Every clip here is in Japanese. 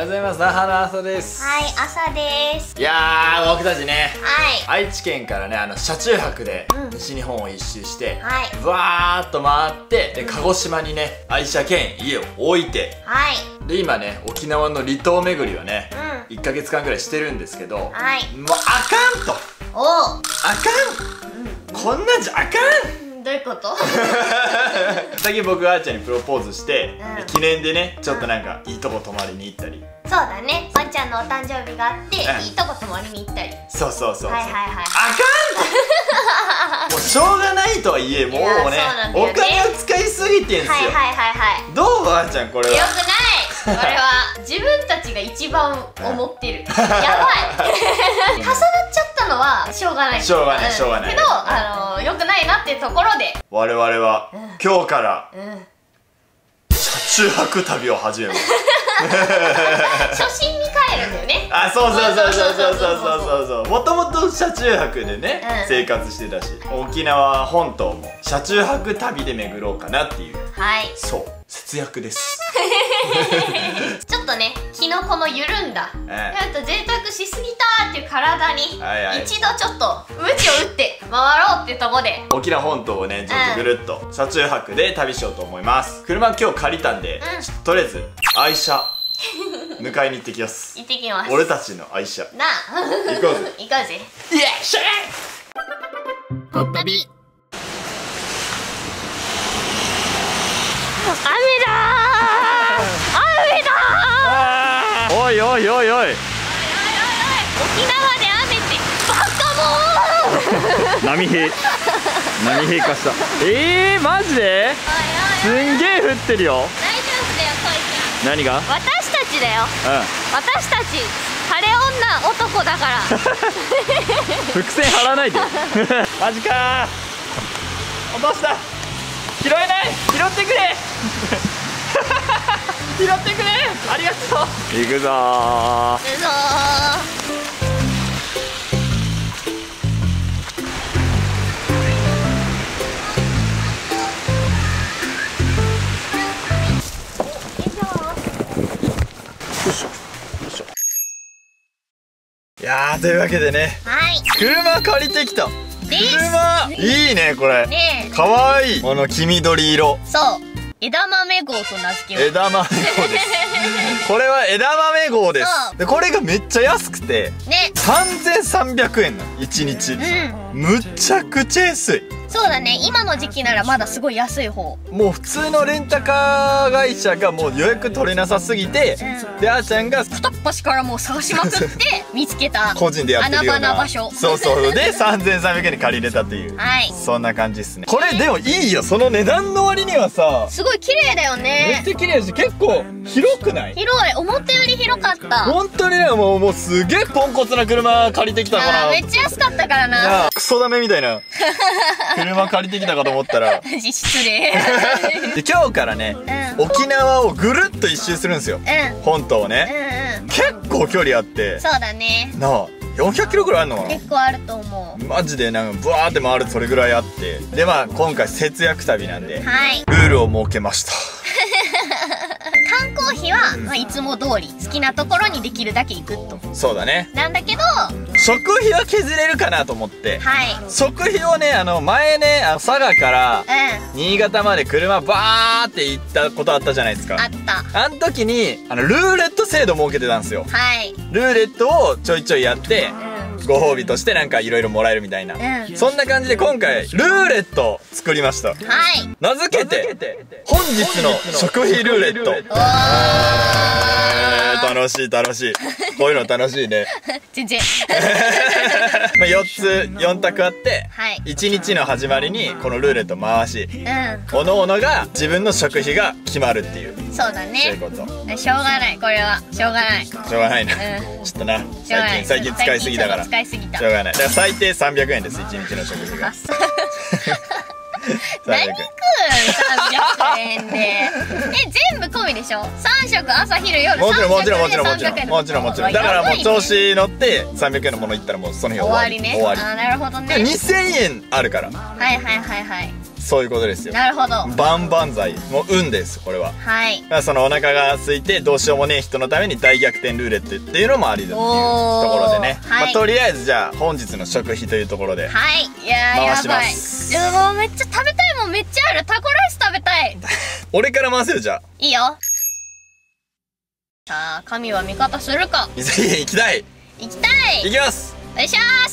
ございます。那覇の朝です。 はい、朝です。 いやー、僕たちね、 はい、 愛知県からね、車中泊で西日本を一周して、 はい、 わーっと回って、で鹿児島にね、愛車兼家を置いて、はい、で今ね、沖縄の離島巡りをね、1ヶ月間ぐらいしてるんですけど、はい、もうあかんと、あかん、こんなんじゃあかん。 どういうこと？ 最近僕があーちゃんにプロポーズして、記念でね、ちょっとなんかいいとこ泊まりに行ったり。 そうだね、あーちゃんのお誕生日があって、いいとこ泊まりに行ったり。 そうそうそうそう。 はいはいはい。 あかんもうしょうがないとはいえ、もうね、お金を使いすぎてんすよ。はいはいはいはい。どうあーちゃんこれは。よくない。 これは自分たちが一番思ってる。やばい。重なっちゃったのはしょうがない。 しょうがないしょうがない。 けど良くないなっていうところで、 我々は今日から車中泊旅を始めます。 初心に帰るんだよね。 あ、そうそうそうそうそうそうそう。もともと車中泊でね、生活してたし、沖縄本島も車中泊旅で巡ろうかなっていう。はい、そう、節約です。 ちょっとね、キノコの緩んだ、ちょっと贅沢しすぎたっていう体に一度ちょっと鞭を打って回ろうっていうとこで、 沖縄本島をね、ちょっとぐるっと車中泊で旅しようと思います。車今日借りたんで、とりあえず愛車迎えに行ってきます。 行ってきます。 俺たちの愛車なあ、 行こうぜ。 行こうぜ。 イエッシャー。 ほったび。雨だー、雨だー。 おいおいおいおい、 沖縄で雨ってバカもー。 波平化した。マジで？すんげえ降ってるよ。 大丈夫だよ、こいちゃん。 何が？ 私たちだよ。私たち晴れ女男だから。 伏線張らないで。マジかー、落とした。拾えない、拾ってくれ。拾ってくれ、ありがとう。行くぞー、 行くぞいやー、というわけでね、車借りてきた。車いいね、これ。かわいい。この黄緑色。 そう、枝豆号と名付けます。 枝豆号です。これは枝豆号です。で、これがめっちゃ安くて3300円なの、1日。むちゃくちゃ安い。 そうだね、今の時期ならまだすごい安い方。 もう普通のレンタカー会社がもう予約取れなさすぎて、であーちゃんが片っ端からもう探しまくって見つけた個人でやってるような穴場な場所。 そうそうで3300円で借りれたっていう、そんな感じですね。これでもいいよ、その値段の割にはさ、 すごい綺麗だよね。 めっちゃ綺麗だし、結構広くない？ 広い、思ったより広かった。 本当にね、もうすげえポンコツな車借りてきたから、 めっちゃ安かったからな。 クソダメみたいな車借りてきたかと思ったら失礼。 で、今日からね、沖縄をぐるっと一周するんですよ、本島をね。結構距離あって、そうだね、なあ、400キロぐらいあるのかな。 結構あると思う。 マジでなんかブワーって回る、それぐらいあって。で、まあ今回節約旅なんで、ルールを設けました。 観光費は、まあ、いつも通り好きなところにできるだけ行くと。 そうだね。 なんだけど、 食費は削れるかなと思って、食費をね、前ね、佐賀から新潟まで車バーって行ったことあったじゃないですか。 あった。 あん時にルーレット制度設けてたんですよ。ルーレットをちょいちょいやって、ご褒美としてなんかいろいろもらえるみたいな、そんな感じで今回ルーレット作りました。名付けて本日の食費ルーレット。楽しい楽しい、こういうの楽しいね。 全然。 まあ4択あって、1日の始まりにこのルーレット回し、おのおのが自分の食費が決まるっていう。そうだね、そういうこと。 しょうがない、これはしょうがない、 しょうがないな。ちょっとな、最近使いすぎだから、しょうがない。だから最低300円です、1日の食費が。 何食う300円で。全部込みでしょ。3食朝昼夜。 もちろんもちろんもちろんもちろんもちろんもちろん。だからもう調子乗って300円のものいったらもうその日終わりね。終わり。 ああ、なるほどね。 2000円あるから。 はいはいはいはい。 そういうことですよ。 なるほど。 万々歳。もう運です、これは。 はい。 そのお腹が空いてどうしようもねえ人のために大逆転ルーレットっていうのもありだっていうところでね。とりあえずじゃあ本日の食費というところで。 はい。いやー、やばい。でももうめっちゃ食べたいもんめっちゃある。タコライス食べたい。 俺から回せるじゃん。 いいよ。さあ、神は味方するか。 行きたい。 行きたい。 行きます。 お願いします。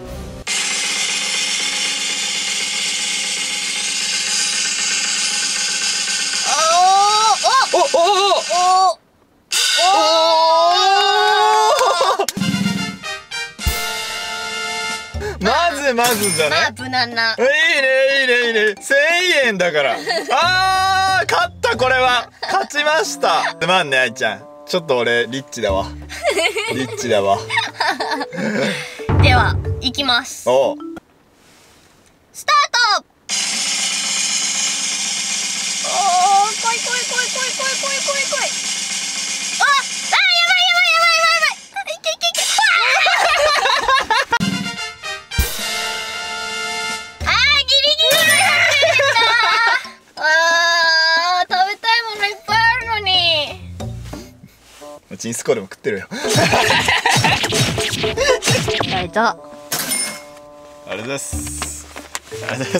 まずじゃね。 無難な。 いいね1000円だから。勝った。これは勝ちました。すまんね、愛ちゃん。ちょっと俺リッチだわ。リッチだわ。 では行きます。 おう、 スタート。おー、来い。やばい。いけ。ギリギリで食べたいものいっぱいあるのに。 チンスコールも食ってるよ。 はい、どう。 あれです。本日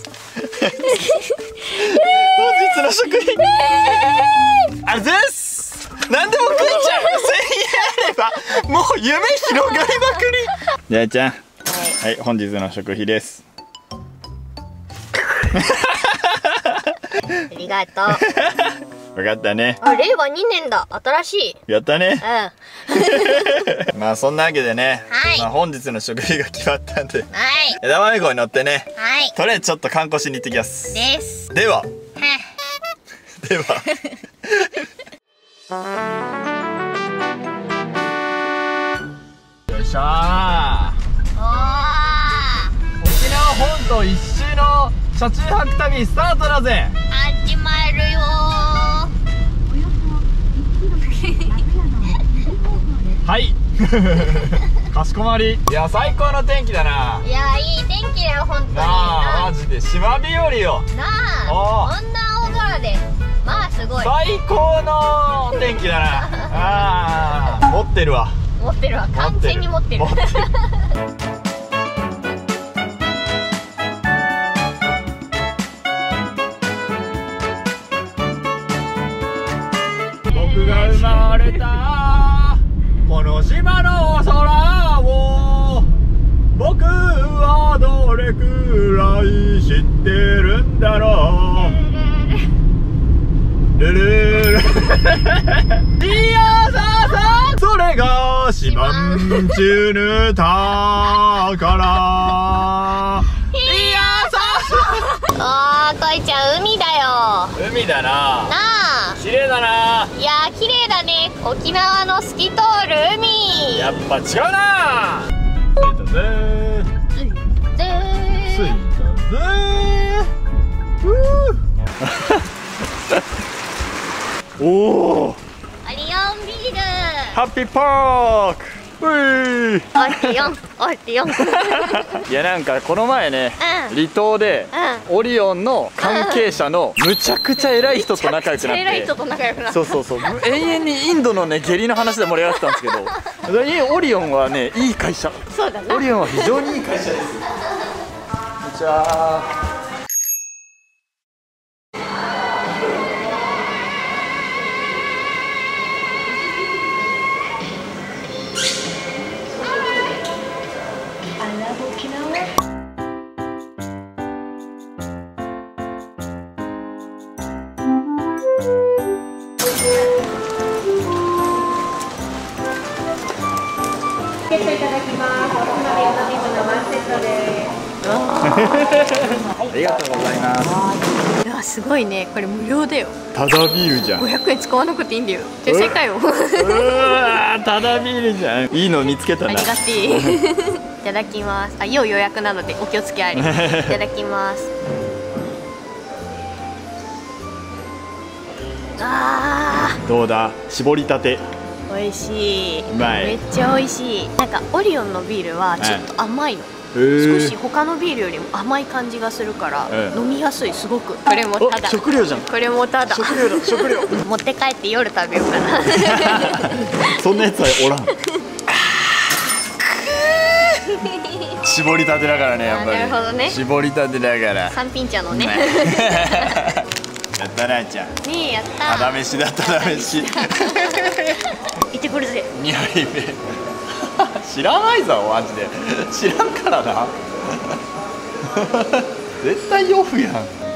の食費。あれです。何でも食っちゃう。1000円あればもう夢広がりまくり。じゃあちゃん、はい、本日の食費です。 ありがとう。 分かったね。 令和2年だ。新しい。 やったね。 うん。 まあそんなわけでね、 はい、 まあ本日の食費が決まったんで、 はい、 枝豆号に乗ってね、 はい、 とりあえずちょっと観光しに行ってきます。 です。 ではよいしょー。沖縄本島一周の車中泊旅スタートだぜ。 始まるよはい。かしこまり。いや最高の天気だな。 いやいい天気だよ本当に。 なあマジで島日和よ。 なあこんな青空でまあすごい最高の天気だな。持ってるわ完全に持ってる。 僕が生まれたこの島の空を僕はどれくらい知ってるんだろう。ルルルいやさそれが四万十の宝。いやさあー、こいちゃん海だよ。 海だな。 なあ綺麗だな。 いやー綺麗だね。沖縄の透き通る海。 やっぱ違うな。着いたぜ着いたぜおおオリオンビールハッピーパーク。 オリオンいやなんかこの前ね、離島でオリオンの関係者のむちゃくちゃ偉い人と仲良くなって、そう永遠にインドのね下痢の話で盛り上がってたんですけど、オリオンはねいい会社。 そうだな。 オリオンは非常にいい会社です。こんにちは。 いただきます。おつまみお飲み物ワンセットです。 ありがとうございます。 いやすごいね。これ無料だよ。 ただビールじゃん。 500円使わなくていいんだよ。天才かよ。 うわただビールじゃん。いいの見つけたな。 ありがてえ。いただきます。あ、要予約なのでお気をつけあれ。いただきます。 どうだ、絞りたて。 美味しい。 うまい。 めっちゃ美味しい。なんかオリオンのビールはちょっと甘いの。 少し他のビールよりも甘い感じがするから、飲みやすい。すごく。これもただ。 食料じゃん。 これもただ。 食料だ、食料。 持って帰って夜食べようかな。 そんなやつはおらん。絞りたてだからね、やっぱり。 なるほどね。 絞りたてだから。 三品茶のね。 やったなちゃん。 ねえ、やった。 ただ飯だ、ただ飯。 行ってくるぜ。 2杯目。知らないぞ、マジで。知らんからな。絶対オフやん。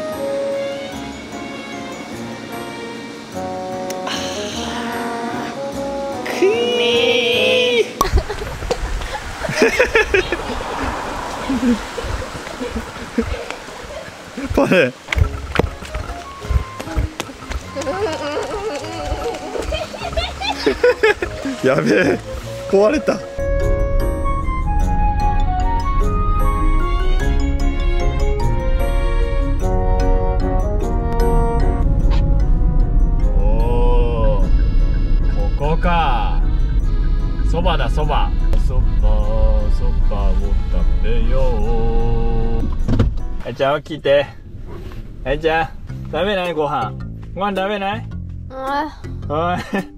これやべえ、壊れた。おお、ここか。そばだ、そば。そばを食べよう。はいちゃん起きて。はいちゃん食べない？ご飯食べない？おい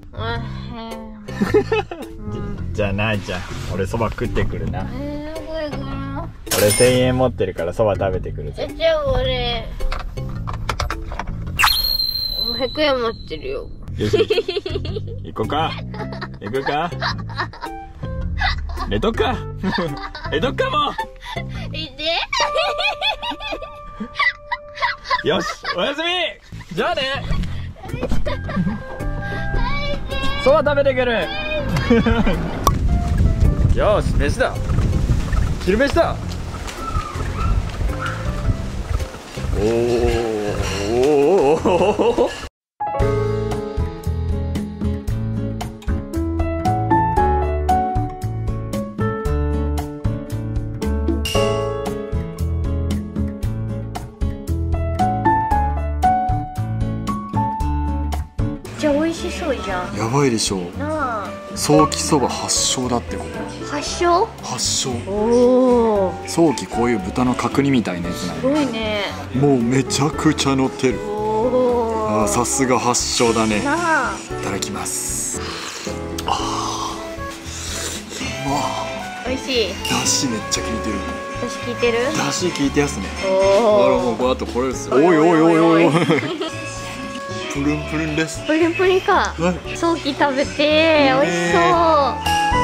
じゃあないちゃん、俺そば食ってくるな。俺1000円持ってるからそば食べてくるぜ。 じゃあ俺100円持ってるよ。 よし行こうか。行くか。寝とくか。寝とくかも。 いて。 よし、おやすみ。じゃあね。そば食べてくる。よし、飯だ。昼飯だ。おお。 じゃあ美味しそうじゃん。 やばいでしょ。 なあ。 ソーキそば発祥だってこと。 発祥？ 発祥。 おお。 ソーキこういう豚の角煮みたいなやつなの。 すごいね。 もうめちゃくちゃ乗ってる。 おお。 さすが発祥だね。 なあ。 いただきます。 美味しい。 だしめっちゃ効いてる。 だし効いてる？ だし効いてやすね。 おお。 もうこの後これです。おいおいおいおいおい。プルンプルンです。 プルンプルンか。ソーキ食べて美味しそう。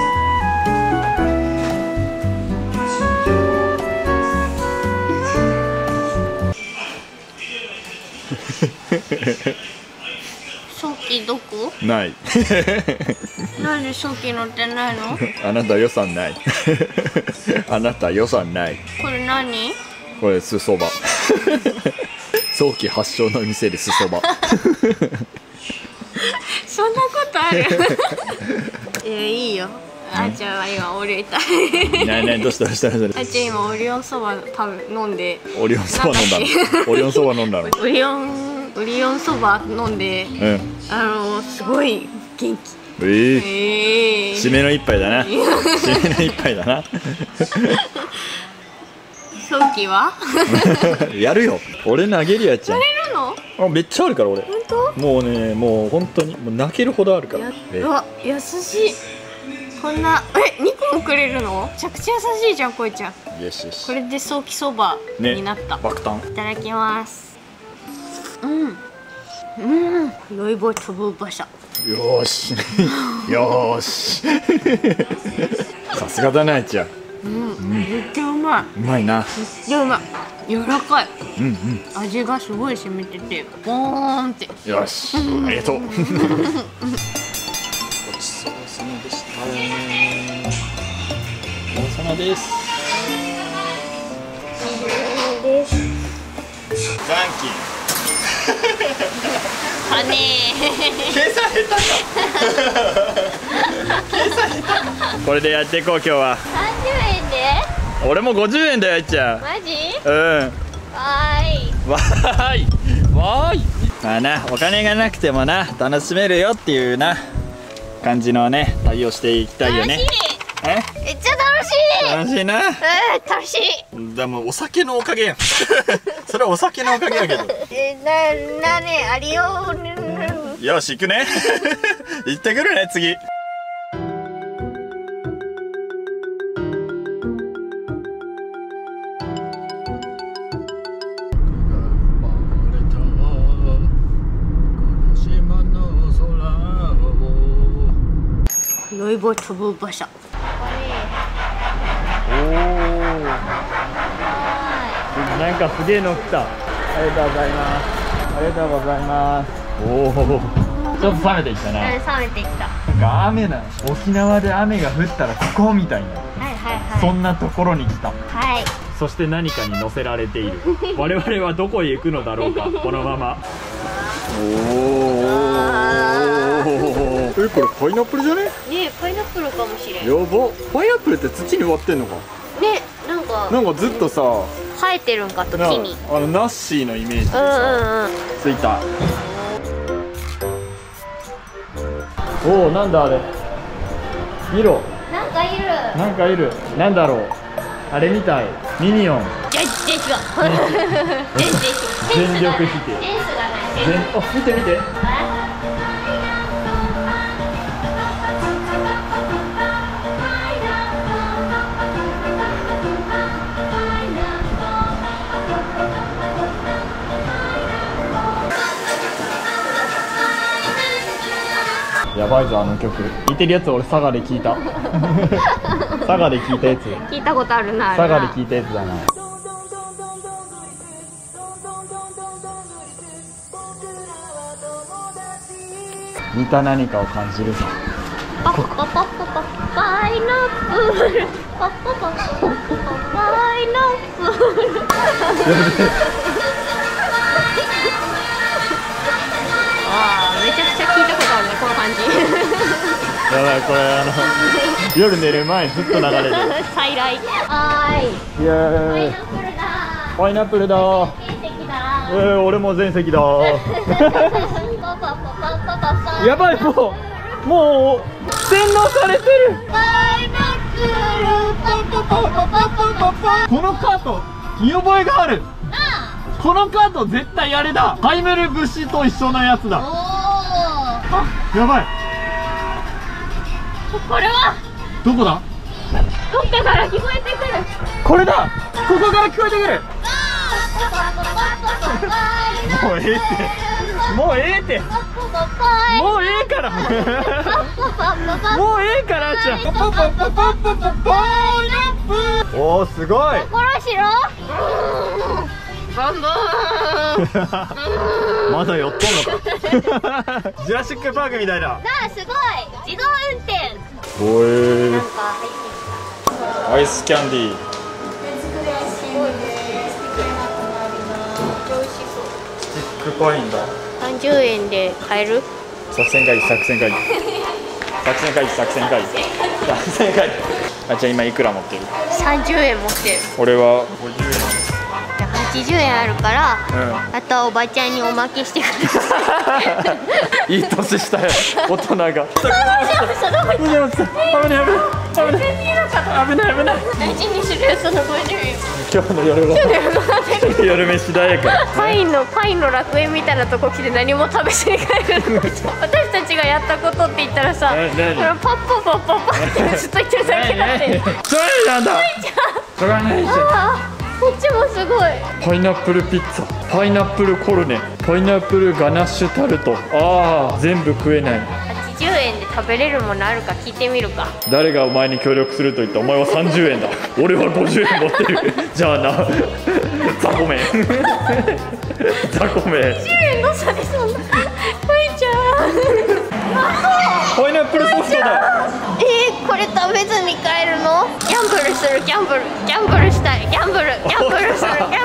ソーキどこ？ ない。 なんでソーキ乗ってないの？ あなた予算ない。あなた予算ない。 これ何？ これすそば。早期発祥の店ですそば。 そんなことある？いいよ。あーちゃんは今降りたい。 ねどうしたどうしたどうした。 あーちゃん今オリオンそば飲んで。 オリオンそば飲んだの。オリオンそば飲んだの。 オリオンそば飲んで、すごい元気。 締めの一杯だな。締めの一杯だな。 ソーキは？ やるよ。俺投げるやっちゃう。 投げるの？ あ、めっちゃあるから俺。 本当？ もうね、もう本当にもう泣けるほどあるから。 うわ、優しい。こんな2個もくれるの？めちゃくちゃ優しいじゃん、こいちゃん。 よしよし。 これでソーキそばになった。 爆誕。 いただきます。良いぼ飛ぶ馬車。 よーし。よーし。さすがだなあいちゃん。 めっちゃうまい。 うまいな。 めっちゃうまい。柔らかい。味がすごい染みてて、ボーンって。 よし。ありがとう。ごちそうさまでした。ごちそうさまです。残金。 はね計算下手か。計算下手。これでやっていこう今日は。 30円で？ 俺も50円だよあいちゃん。 マジ？ うん。 わーい。 わーい。わーい。まあな、お金がなくてもな、楽しめるよっていうな感じのね、対応していきたいよね。 楽しい。めっちゃ楽しい。 楽しいな。 楽しい。 だもうお酒のおかげやん。それはお酒のおかげやけど。 ねありよ。 よし行くね。行ってくるね次。 ロイボ飛ぶ馬車。 おお。なんかすげえの来た。ありがとうございます。ありがとうございます。おお。ちょっと冷めてきたな。 冷めてきた。 なんか雨な、沖縄で雨が降ったらここみたいな。 はいはいはい。 そんなところに来た。 はい。 そして何かに乗せられている。我々はどこへ行くのだろうか。このまま。おお。これパイナップルじゃね？ ねえ、パイナップルかもしれん。 やば。パイナップルって土に割ってんのか。 ね、なんかずっとさ生えてるんかと木に。 ナッシーのイメージでさ、ついた。おお、なんだあれ。見ろ。 なんかいる。 なんかいる。なんだろう。あれみたい。ミニオン。 全然違う。 全力否定。 センスがない。 あ、見て見て。やばいぞあの曲。似てるやつ俺佐賀で聞いた。佐賀で聞いたやつ。 聞いたことあるな。 佐賀で聞いたやつだな。似た何かを感じるぞ。 パパパパパパイナップル。パパパパパパイナップル。ああ、めちゃくちゃ聞いたことあるね、この感じ。 やばい、これ夜寝る前ずっと流れる。 再来。はい。 イエーイ。パイナップルだ。俺も全席だ。やばい、もう洗脳されてる。このカート見覚えがある。このカート絶対あれだ。ハイメル節と一緒のやつだ。あ、やばい。 これはどこだ。 どっかから聞こえてくる。 これだ。ここから聞こえてくる。もうええって。もうええって。もうええから。もうええからじゃん。おお、すごい。 心しろ。バンバーン。まだ寄っとんのか。ジュラシックパークみたいな。 すごい。自動運転。 おえ。なんかアイスキャンディー。スティックパインだ。 30円で買える？ 作戦会議。あ、じゃあ今いくら持ってる ？30円持ってる。 俺は50円。 80円あるから、あとはおばちゃんにおまけしてください。 いい年したよ、大人が。危ない。 大事にするよ、その50円。 今日の夜は夜飯代やから。 パインの楽園みたいなとこ来て何も食べずに帰るの。私たちがやったことって言ったらさ、パッパってずっと言ってるだけだって。 それなんだ。それはないじゃん。 こっちもすごい。 パイナップルピッツァ、パイナップルコルネ、パイナップルガナッシュタルト。ああ、全部食えない。 80円で食べれるものあるか聞いてみるか。 誰がお前に協力すると言った。お前は30円だ。俺は50円持ってる。じゃあな。ザコメ。ザコメ。 20円の差でそんな。こいちゃん。 パイナップルソフトだ。 これ食べずに帰るの？ギャンブルする、ギャンブルしたい、ギャンブルする、ギャンブル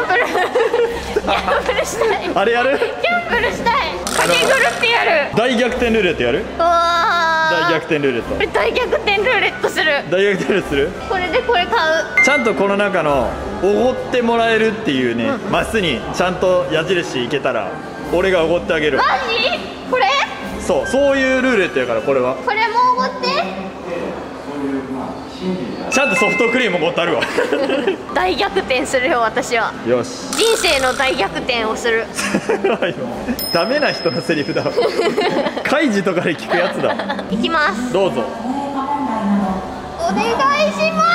したい。 あれやる？ ギャンブルしたい。かけぐるってやる。 大逆転ルーレットやる？大逆転ルーレット。 大逆転ルーレットする。 大逆転ルーレットする？これでこれ買う。 ちゃんとこの中のおごってもらえるっていうね、マスにちゃんと矢印いけたら俺がおごってあげる。 マジ？これ？ そういうルーレットやから。これは。 これもおごって。 ちゃんとソフトクリーム持ってあるわ。 大逆転するよ私は。 よし。 人生の大逆転をする。 ダメな人のセリフだ。カイジとかで聞くやつだ。 いきます。 どうぞ。 お願いします。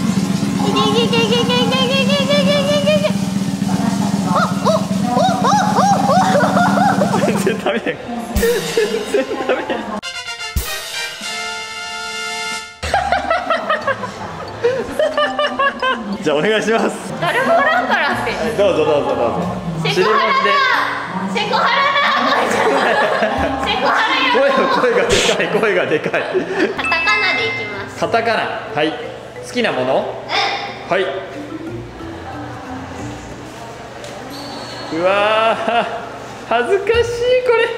全然ダメ。全然ダメ。じゃあお願いします。 誰もおらんからって。 どうぞどうぞどうぞ。 セクハラだ。セクハラだ。セクハラや。 声がでかい。声がでかい。 カタカナでいきます。 カタカナ。はい。好きなもの？はい。うわー、恥ずかしいこれ。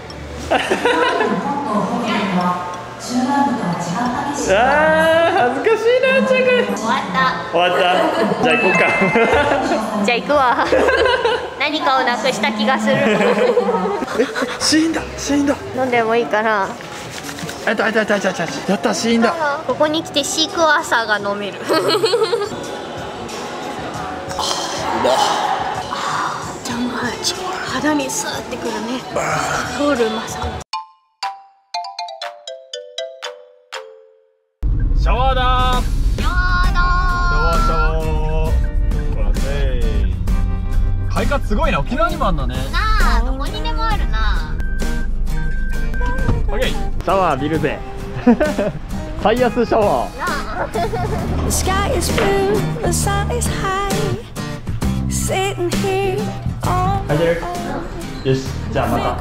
あー、恥ずかしいな、ちゃんこれ。 終わった。 終わった。じゃあ行こうか。 じゃあ行くわ。何かをなくした気がする。 死んだ、死んだ。 飲んでもいいかな。 やった、やった、死んだ。 ここに来てシークワーサーが飲める。じゃあうまい。肌にスーってくるね。通るうまさ。 シャワーだー。 シャワーだー。 シャワー。ほらせー。快活すごいな。沖縄にもあんだね。 なあ、どこにでもあるな。 オッケー。シャワー浴びるぜ。最安シャワー。 The sky is blue, the sun is high. Sitting here all 入ってる。よし、じゃあまた。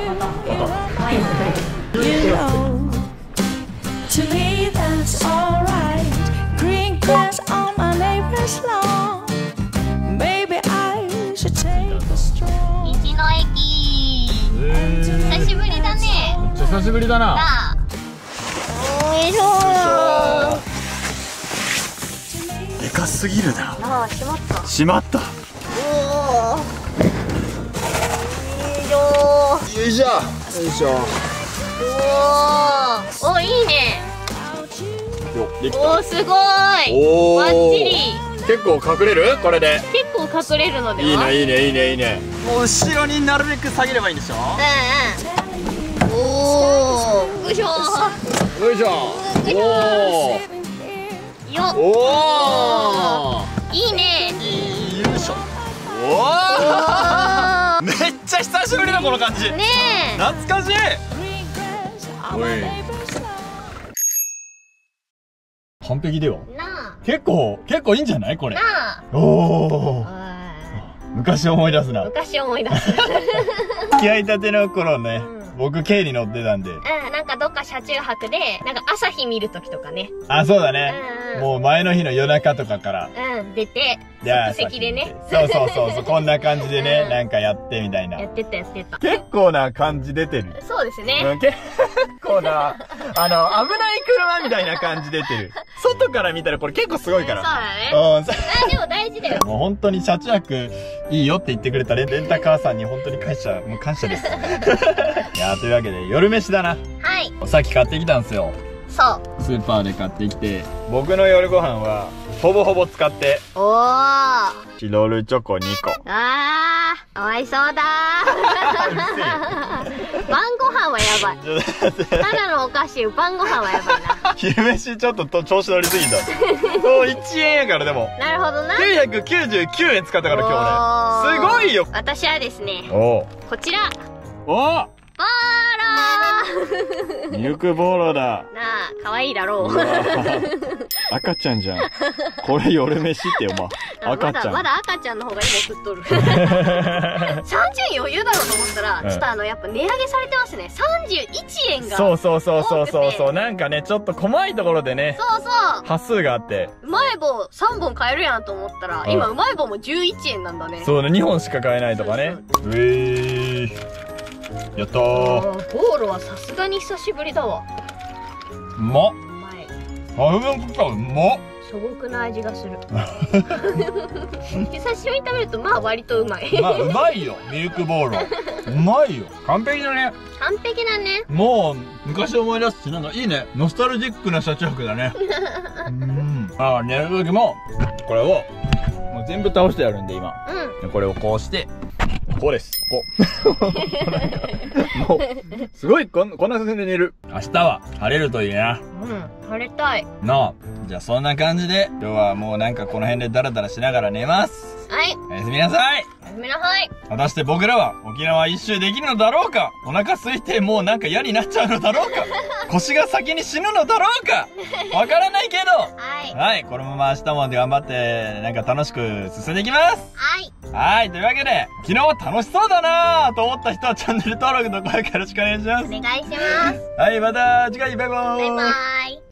you know. To me that's alright. Green grass on my neighbor's lawn. Maybe I should take a stroll. 道の駅。久しぶりだね。 めっちゃ久しぶりだな。 なあ。おいしょでかすぎるな。 なあ、閉まった。 閉まった。 おお。 よいしょ。よいしょ。 おお。お、いいね。 よ、できた。 おお、すごい。 おお。 バッチリ。 結構隠れる？これで。 結構隠れるのでは。 いいね、いいね、いいね、いいね。もう後ろになるべく下げればいいんでしょ？ うんうん。おお。よいしょ。 よいしょ。およっ。 お。おお。 いいね。 よいしょ。おお。めっちゃ久しぶりだこの感じ。 ねえ。 懐かしい。おい。完璧では。 な結構いいんじゃないこれ。 あ。なあ。 おお。昔思い出すな。 昔思い出す。 気合いたての頃ね、僕軽に乗ってたんで。 うん、なんかどっか車中泊で、なんか朝日見るときとかね。 あ、そうだね。もう前の日の夜中とかから。 うん、出て、即席でね。 そう、こんな感じでね、なんかやってみたいな。 やってた。 結構な感じ出てる。 そうですね。 結構な、危ない車みたいな感じ出てる。外から見たらこれ結構すごいから。 そうだね。でも大事だよ。 もう本当に車中泊いいよって言ってくれたレンタカーさんに本当に感謝です。いやー、というわけで夜飯だな。 はい。 さっき買ってきたんですよ。 そう。 スーパーで買ってきて、僕の夜ご飯はほぼほぼ使って。 おー。 チロルチョコ2個。 あー、かわいそうだー。晩ご飯はやばい。ただのお菓子、晩ご飯はやばいな。 昼飯ちょっと調子乗りすぎた。もう1円やからでも。 なるほどな。 999円使ったから今日俺。すごいよ。 私はですね、 こちら。 おー。 ボーロー。 ミルクボーロだ。 なあ、可愛いだろう。 赤ちゃんじゃん。これ夜飯ってよ、赤ちゃん。 まだ赤ちゃんの方が今食っとる。30円余裕だろうと思ったら、ちょっとやっぱ値上げされてますね。31円が。 そう。なんかね、ちょっと細いところでね。 そう。 端数があって。 うまい棒3本買えるやんと思ったら、今うまい棒も11円なんだね。 そうね、2本しか買えないとかね。やったー。 ボーロはさすがに久しぶりだわ。 うまっ。 うまい。 あ、うまっ。 素朴な味がする。久しぶりに食べると割とうまい。 うまいよ、ミルクボーロ。 うまいよ。完璧だね。 完璧だね。 もう昔思い出すし、なんかいいね。ノスタルジックな車中泊だね。寝る時もこれをもう全部倒してやるんで今。これをこうしてこうです。こう。もうすごいこんな感じで寝る。明日は晴れるといいな。 晴れたいなあ。じゃあそんな感じで今日はもうなんかこの辺でダラダラしながら寝ます。 はい。 おやすみなさい。 おやすみなさい。 果たして僕らは沖縄一周できるのだろうか。お腹空いてもうなんか嫌になっちゃうのだろうか。腰が先に死ぬのだろうか。わからないけど。はい。このまま明日も頑張ってなんか楽しく進んでいきます。はい。というわけで昨日は楽しそうだなぁと思った人はチャンネル登録と高評価よろしくお願いします。 お願いします。 はい、また次回バイバーイ。 バイバイ。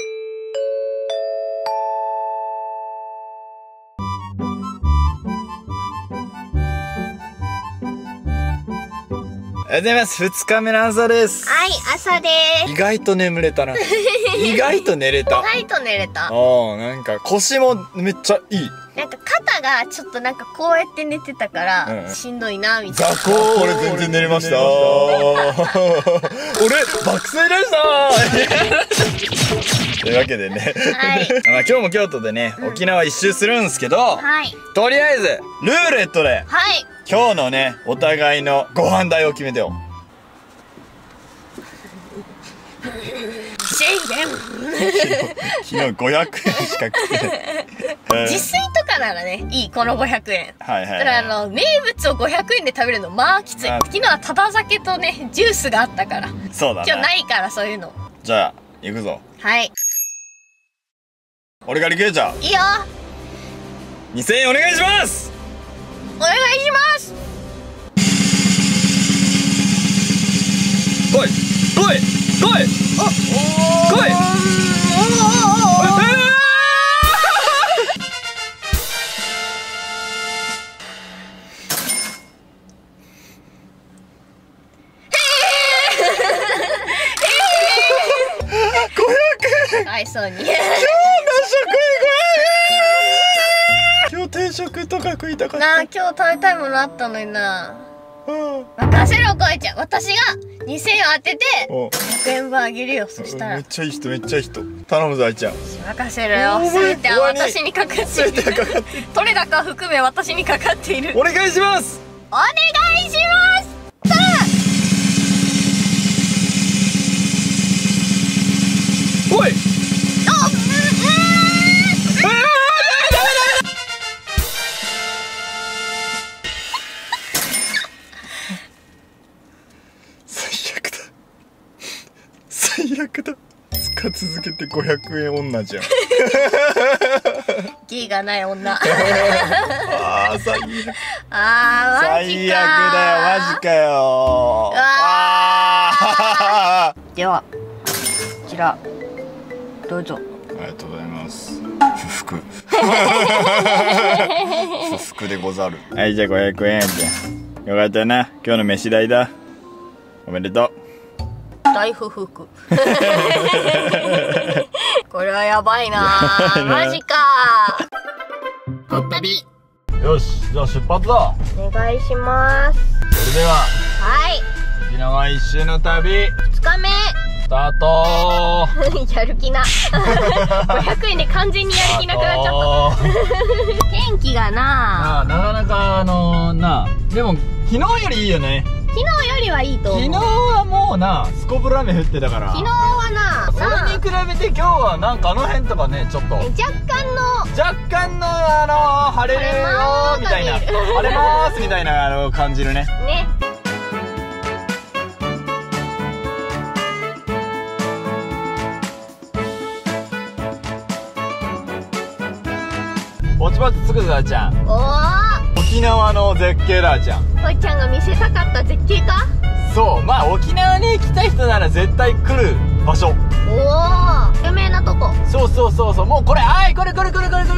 おはようございます。2日目の朝です。 はい、朝でーす。 意外と眠れたな。意外と寝れた。 意外と寝れた。 なんか腰もめっちゃいい。 なんか肩がちょっとなんかこうやって寝てたから、しんどいなみたいな。 雑魚俺全然寝れました。俺爆睡でしたというわけでね。はい。今日も京都でね、沖縄一周するんですけど、はい。とりあえず、ルーレットで、はい。今日のね、お互いのご飯代を決めてよ。 1000円。 昨日500円しか食ってない。 自炊とかならね、いい、この500円。 はいはい。 だから名物を500円で食べるの、まあきつい。昨日はただ酒とね、ジュースがあったから。 そうだね。 今日ないから、そういうの。 じゃあ、行くぞ。はい。俺から行けちゃう。 いいよ。 2000円お願いします。 お願いします。 来い来い来い来い。 かわいそうに。 今日定食とか食いたかったなあ。今日食べたいものあったのにな。任せろこいちゃん。私が2000円当てて100円分あげるよ。そしたらめっちゃいい人、めっちゃいい人。頼むぞあいちゃん。 任せろよ。全ては私にかかっている。全てはかかっている。取れ高含め私にかかっている。 お願いします。 お願いします。 おい。最悪だ。使い続けて500円女じゃん。 義がない女。 ああ最悪。 ああマジか。 最悪だよマジかよ。 ではこちらどうぞ。 ありがとうございます。不服。不服でござる。はい、じゃあ500円じゃん。よかったな。今日の飯代だ。おめでとう。 大不服。これはやばいな。マジか。 よし、じゃあ出発だ。 お願いします。 それでは、 はい。 沖縄一周の旅2 日目スタート。 やる気な。500円で完全にやる気なくなっちゃった。天気がななかなかでも昨日よりいいよね。 昨日よりはいいと思う。 昨日はもうな、すこぶる雨降ってたから。 昨日はな、 それに比べて今日はなんかあの辺とかね、ちょっと若干の晴れるよーみたいな、晴れまーすみたいな感じるね。ね。ぼちぼち着くぞあちゃん。おー。沖縄の絶景だあちゃん。 こいちゃんが見せたかった絶景か。 そう、まあ沖縄に行きたい人なら絶対来る場所。おお、有名なとこ。 そうもうこれ、はい、これお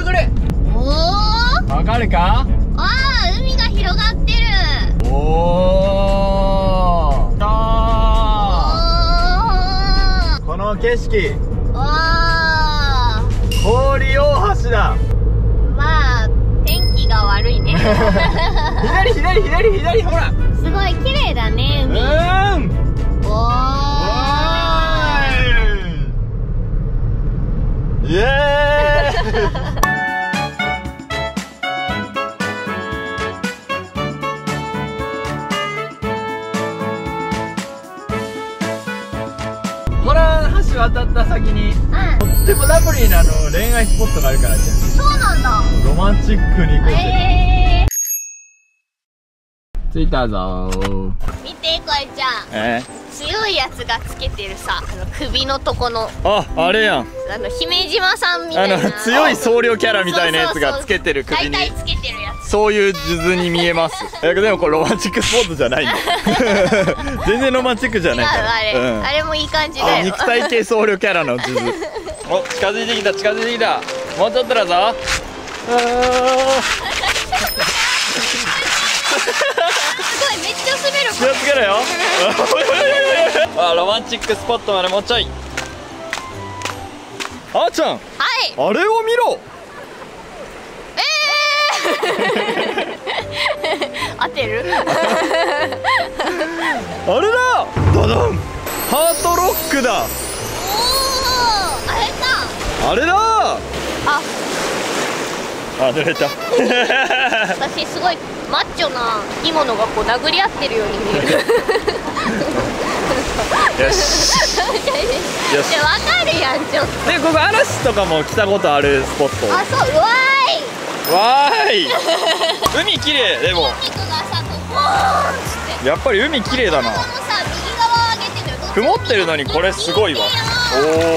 お、わかるか。 ああ、海が広がってる。 おお、この景色。氷大橋だ。 まあ天気が悪いね。 左ほら。 すごい綺麗だね。 渡った先に、とってもラブリーな恋愛スポットがあるからじゃん。 そうなんだ。 ロマンチックに行こうぜ。着いたぞー。 見てこいちゃん、強いやつがつけてるさ、首のとこの、 あれやん、 姫島さんみたいな強い僧侶キャラみたいなやつがつけてる首に、 大体つけてるやつ、 そういう数珠に見えます。でもこれロマンチックスポットじゃないんだ。全然ロマンチックじゃないから。 あれもいい感じだよ。 肉体系僧侶キャラの数珠。お、近づいてきた近づいてきた。もうちょっとだぞ。 すごい、めっちゃ滑る。 気をつけろよ。ロマンチックスポットまでもうちょい。あーちゃん、はい、あれを見ろ。 当てる。 あれだ、ドドン、ハートロックだ。 おお、あれか。 あれだ。濡れた。 私すごいマッチョな生き物がこう殴り合ってるように見える。 よし。よし。 わかるやん、ちょっと。 で、ここ嵐とかも来たことあるスポット。 あ、そう、わーい。海綺麗。でもやっぱり海綺麗だな。曇ってるのにこれすごいわ。おお。どっちも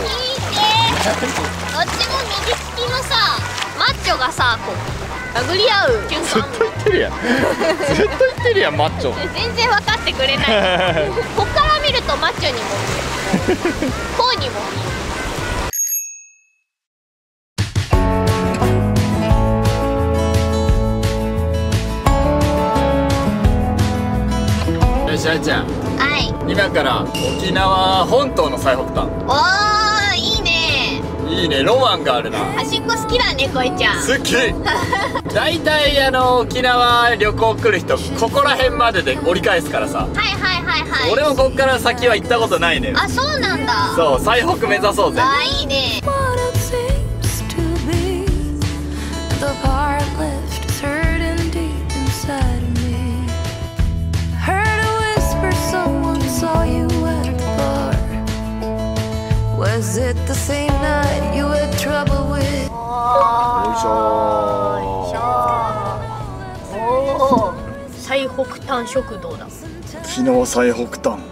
右利きのさ、マッチョがさ、こう殴り合う瞬間。 ずっと言ってるやん。ずっと言ってるやん、マッチョ。 全然分かってくれない。こっから見るとマッチョにも見える。こうにも見える。 しあいちゃん、 はい、 今から沖縄本島の最北端。 おー、いいね。 いいね、ロマンがあるな。 端っこ好きだね、こいちゃん。 好き。大体沖縄旅行来る人ここら辺までで折り返すからさ。俺もこっから先は行ったことないね。 あ、そうなんだ。 そう、最北目指そうぜ。 あ、いいね。 Was it the same night you had trouble with? よいしょー。おお、最北端食堂だ。 昨日最北端。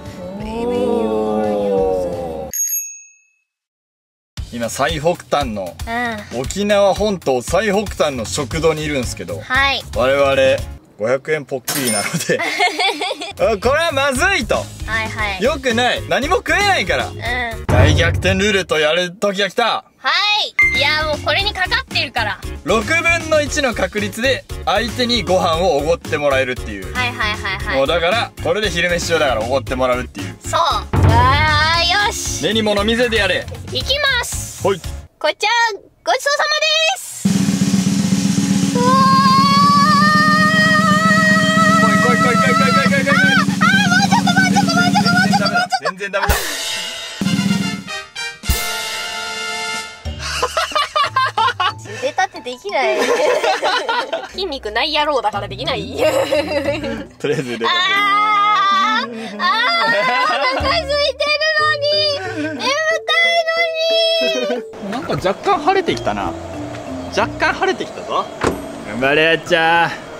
今最北端の、沖縄本島最北端の食堂にいるんですけど、はい、我々500円ぽっきりなのでこれはまずいと。よくない、何も食えないから、大逆転ルーレットやる時が来た。 はい、いやもうこれにかかってるから。 6分の1の確率で相手にご飯をおごってもらえるっていう。もうだからこれで昼飯用だからおごってもらうっていう。 そう、わー、よし、 目に物見せてやれ。 いきます。 はい、 こいちゃんごちそうさまです。うわー、 全然ダメだ。 腕立てできない。筋肉ない野郎だからできない。 とりあえず腕立て。 お腹空いてるのに、眠たいのに。 なんか若干晴れてきたな。若干晴れてきたぞ。頑張れやっちゃー。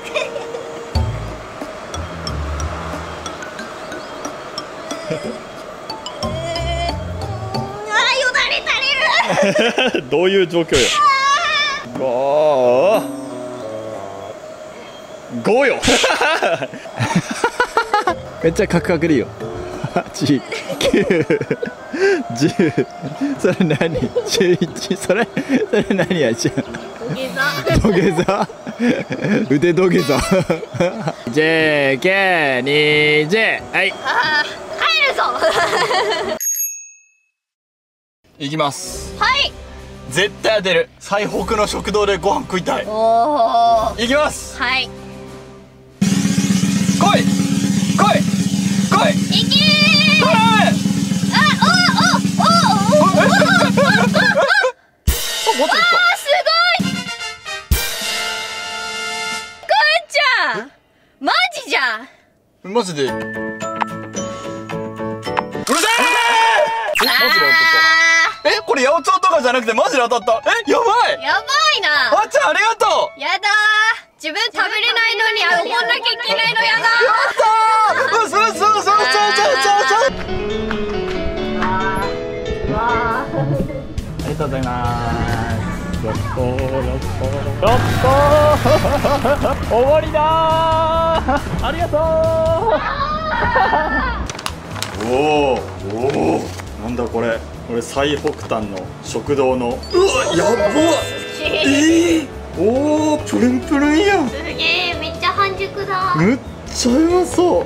よだれ垂れる。 どういう状況よ。5よ。めっちゃカクカクでいいよ。8、9、10、それ何、11、それ何やじゃん。土下座腕土下座。JK、2J、はい、 帰るぞ。 いきます。 はい、 絶対当てる。最北の食堂でご飯食いたい。 おー、 いきます。 はい、 来い来い来い、 いけー。あ、おー、すごい。こいちゃんマジじゃん。 マジでうるせマジで当たった。え、これ八百長とかじゃなくてマジで当たった。え、やばい。 やばいな。 あっちゃんありがとう。 やだー。自分食べれないのに怒んなきゃいけないのやだー。 やったー。そうありがとうございます。やったー終わりだー。ありがとう。おお、なんだこれ。これ最北端の食堂の。うわ、やばっ。おお、プルンプルンやん。 すげえ、めっちゃ半熟だ。 めっちゃうまそう。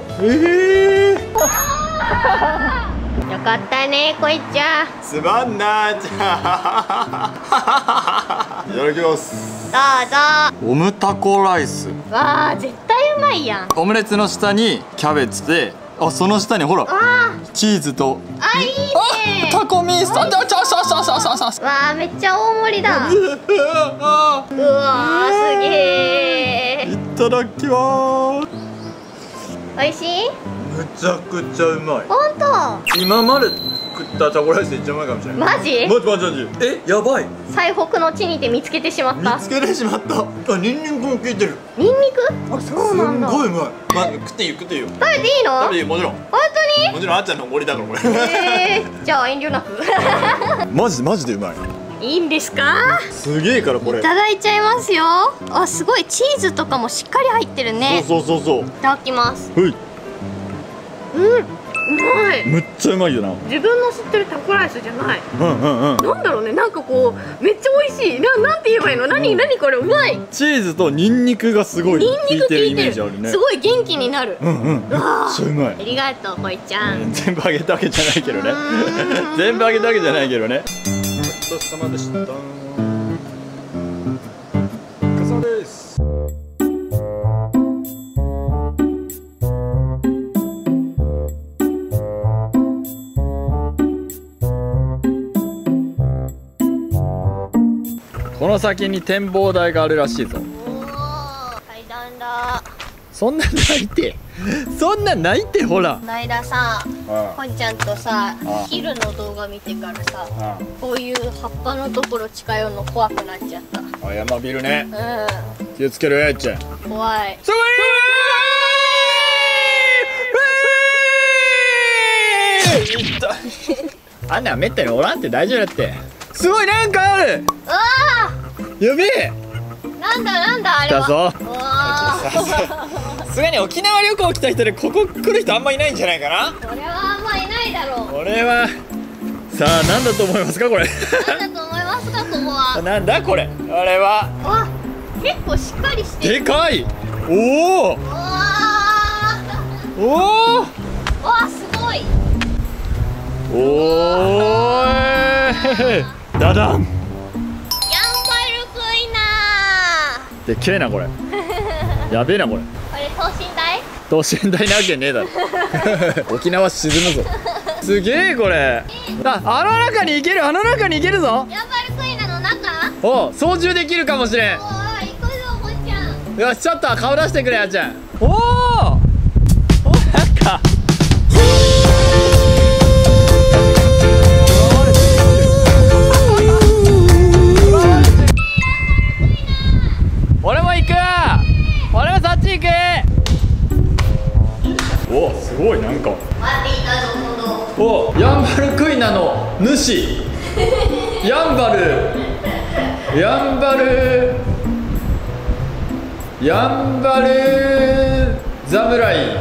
よかったね、こいちゃん。 すまんなーちゃん。いただきます。 どうぞ。 オムタコライス。 わあ、絶対うまいやん。 オムレツの下にキャベツで、あ、その下にほらチーズと、 あ、いいね。 タコミース。あ、ちょわあ、めっちゃ大盛りだ。うわー、すげえ。 いただきます。 おいしい？ めちゃくちゃうまい。 ほんと？ 今まで食ったタコライスで一番うまいかもしれない。 マジ？ マジ。え、やばい。 最北の地にて見つけてしまった。 見つけてしまった。あ、ニンニクも効いてる。 ニンニク？あ、そうなんだ。 すごいうまい。まあ、食っていいよ。食べていいの？食べていい、もちろん。 本当に？ もちろんあっちゃんのおごりだからこれ。 じゃあ遠慮なく。 マジでうまい。 いいんですか？ すげえからこれ。 いただいちゃいますよ。あ、すごいチーズとかもしっかり入ってるね。 そう。 いただきます。 はい。 うん、うまい。 めっちゃうまいよな。 自分の知ってるタコライスじゃない。なんだろうね、なんかこうめっちゃ美味しい。なんて言えばいいの？何これ、うまい。 チーズとニンニクがすごい効いてるイメージあるね。 すごい元気になる。めっちゃうまい。 ありがとう、こいちゃん。 全部あげたわけじゃないけどね。全部あげたわけじゃないけどね。ごちそうさまでした。お疲れ様です。この先に展望台があるらしいぞ。 おお、階段だ。 そんなないってほら。 この間さ、こんちゃんとさ、昼の動画見てからさ、こういう葉っぱのところ近寄るの怖くなっちゃった。 あ、山ビルね。 うん。 気をつけろやっちゃん。 怖い。 すごい。あんなんめったにおらんって大丈夫だって。すごい、なんかある。 わあ。 やべえ。 なんだあれは。 だぞ。さすがに沖縄旅行来た人でここ来る人あんまいないんじゃないかな。 これはあんまいないだろう。 これはさあ何だと思いますかこれ。 なんだと思いますかここは。 なんだこれ。あれは。 わ、結構しっかりしてる。 でかい。おお。おお。 わ、すごい。 おーい。ダダン。 ヤンバルクイナー。でっけえなこれ。やべえなこれ。 これ等身大？ 等身大なわけねえだろ。沖縄沈むぞ。すげえこれ。あの中に行ける、あの中に行けるぞ。 ヤンバルクイナの中？ お、操縦できるかもしれん。 おー、行くぞこんちゃん。 よし、ちょっと顔出してくれあちゃん。おお。なんか。俺も行く。俺もそっち行く。お、すごいなんか。 待っていたぞ今お、 度。 ヤンバルクイナの主。ヤンバル侍。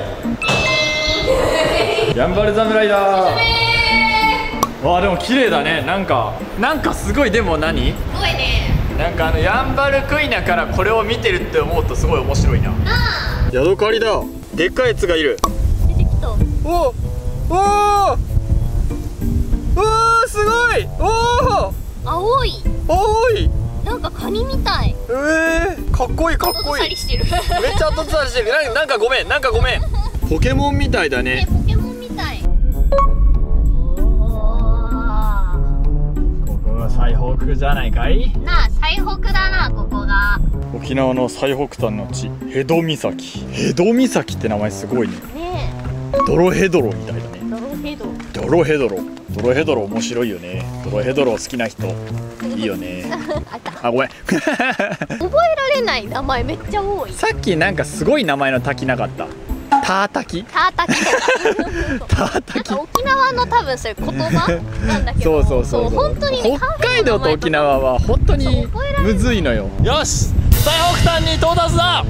ヤンバル侍だ。わあ、でも綺麗だね。なんかすごい。でも何？ すごいね。 なんかヤンバルクイナからこれを見てるって思うとすごい面白いな。ヤドカリだ。でっかいやつがいる。 出てきた。 おおすごい。 青い。なんかカニみたい。 かっこいいかっこいい。 後ずさりしてる。 めっちゃ後ずさりしてる。なんかごめん。ポケモンみたいだね。 ポケモンみたい。 ここが最北じゃないかい。 なあ、最北だなここが。 沖縄の最北端の地、辺戸岬。辺戸岬って名前すごいね。 ねドロヘドロみたいだね。 え。ドロヘドロ。 ドロヘドロ。 ドロヘドロ面白いよね。ドロヘドロ好きな人いいよね。あ、ごめん。覚えられない名前めっちゃ多い。 さっきなんかすごい名前の滝なかった？タータキ？ タータキとか。 タータキ。 なんか沖縄の多分そういう言葉なんだけど。そう本当にね。北海道と沖縄は本当にむずいのよ。よし、最北端に到達だ。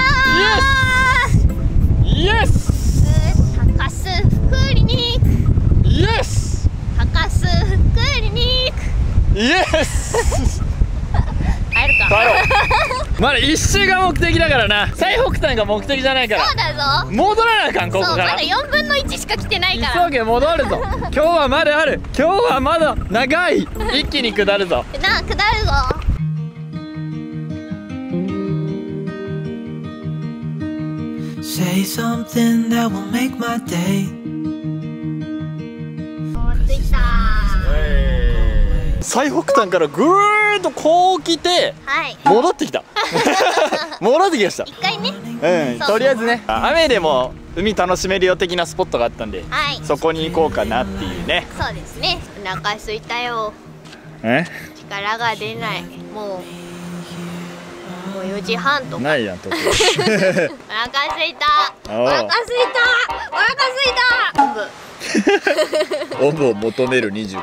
イエス。 博士クリニック。 イエス。 博士クリニック。 イエス。 帰るか。 帰ろう。まだ一周が目的だからな。最北端が目的じゃないから。 そうだぞ。 戻らなあかん、ここから。 まだ4分の1しか来てないから。 急げ、戻るぞ。今日はまだある。今日はまだ長い。一気に下るぞ。 下るぞ。 Say something that will make my day. 着いた。 最北端からぐーっとこう来て、 はい、 戻ってきた。戻ってきました。 一回ね。 とりあえずね、雨でも海楽しめるよ的なスポットがあったんで、 はい、 そこに行こうかなっていうね。 そうですね。お腹空いたよ。力が出ない。もう4時半とか。 ないやんとこ。 お腹空いた。お腹空いた。お腹空いた。 おぶを求める25。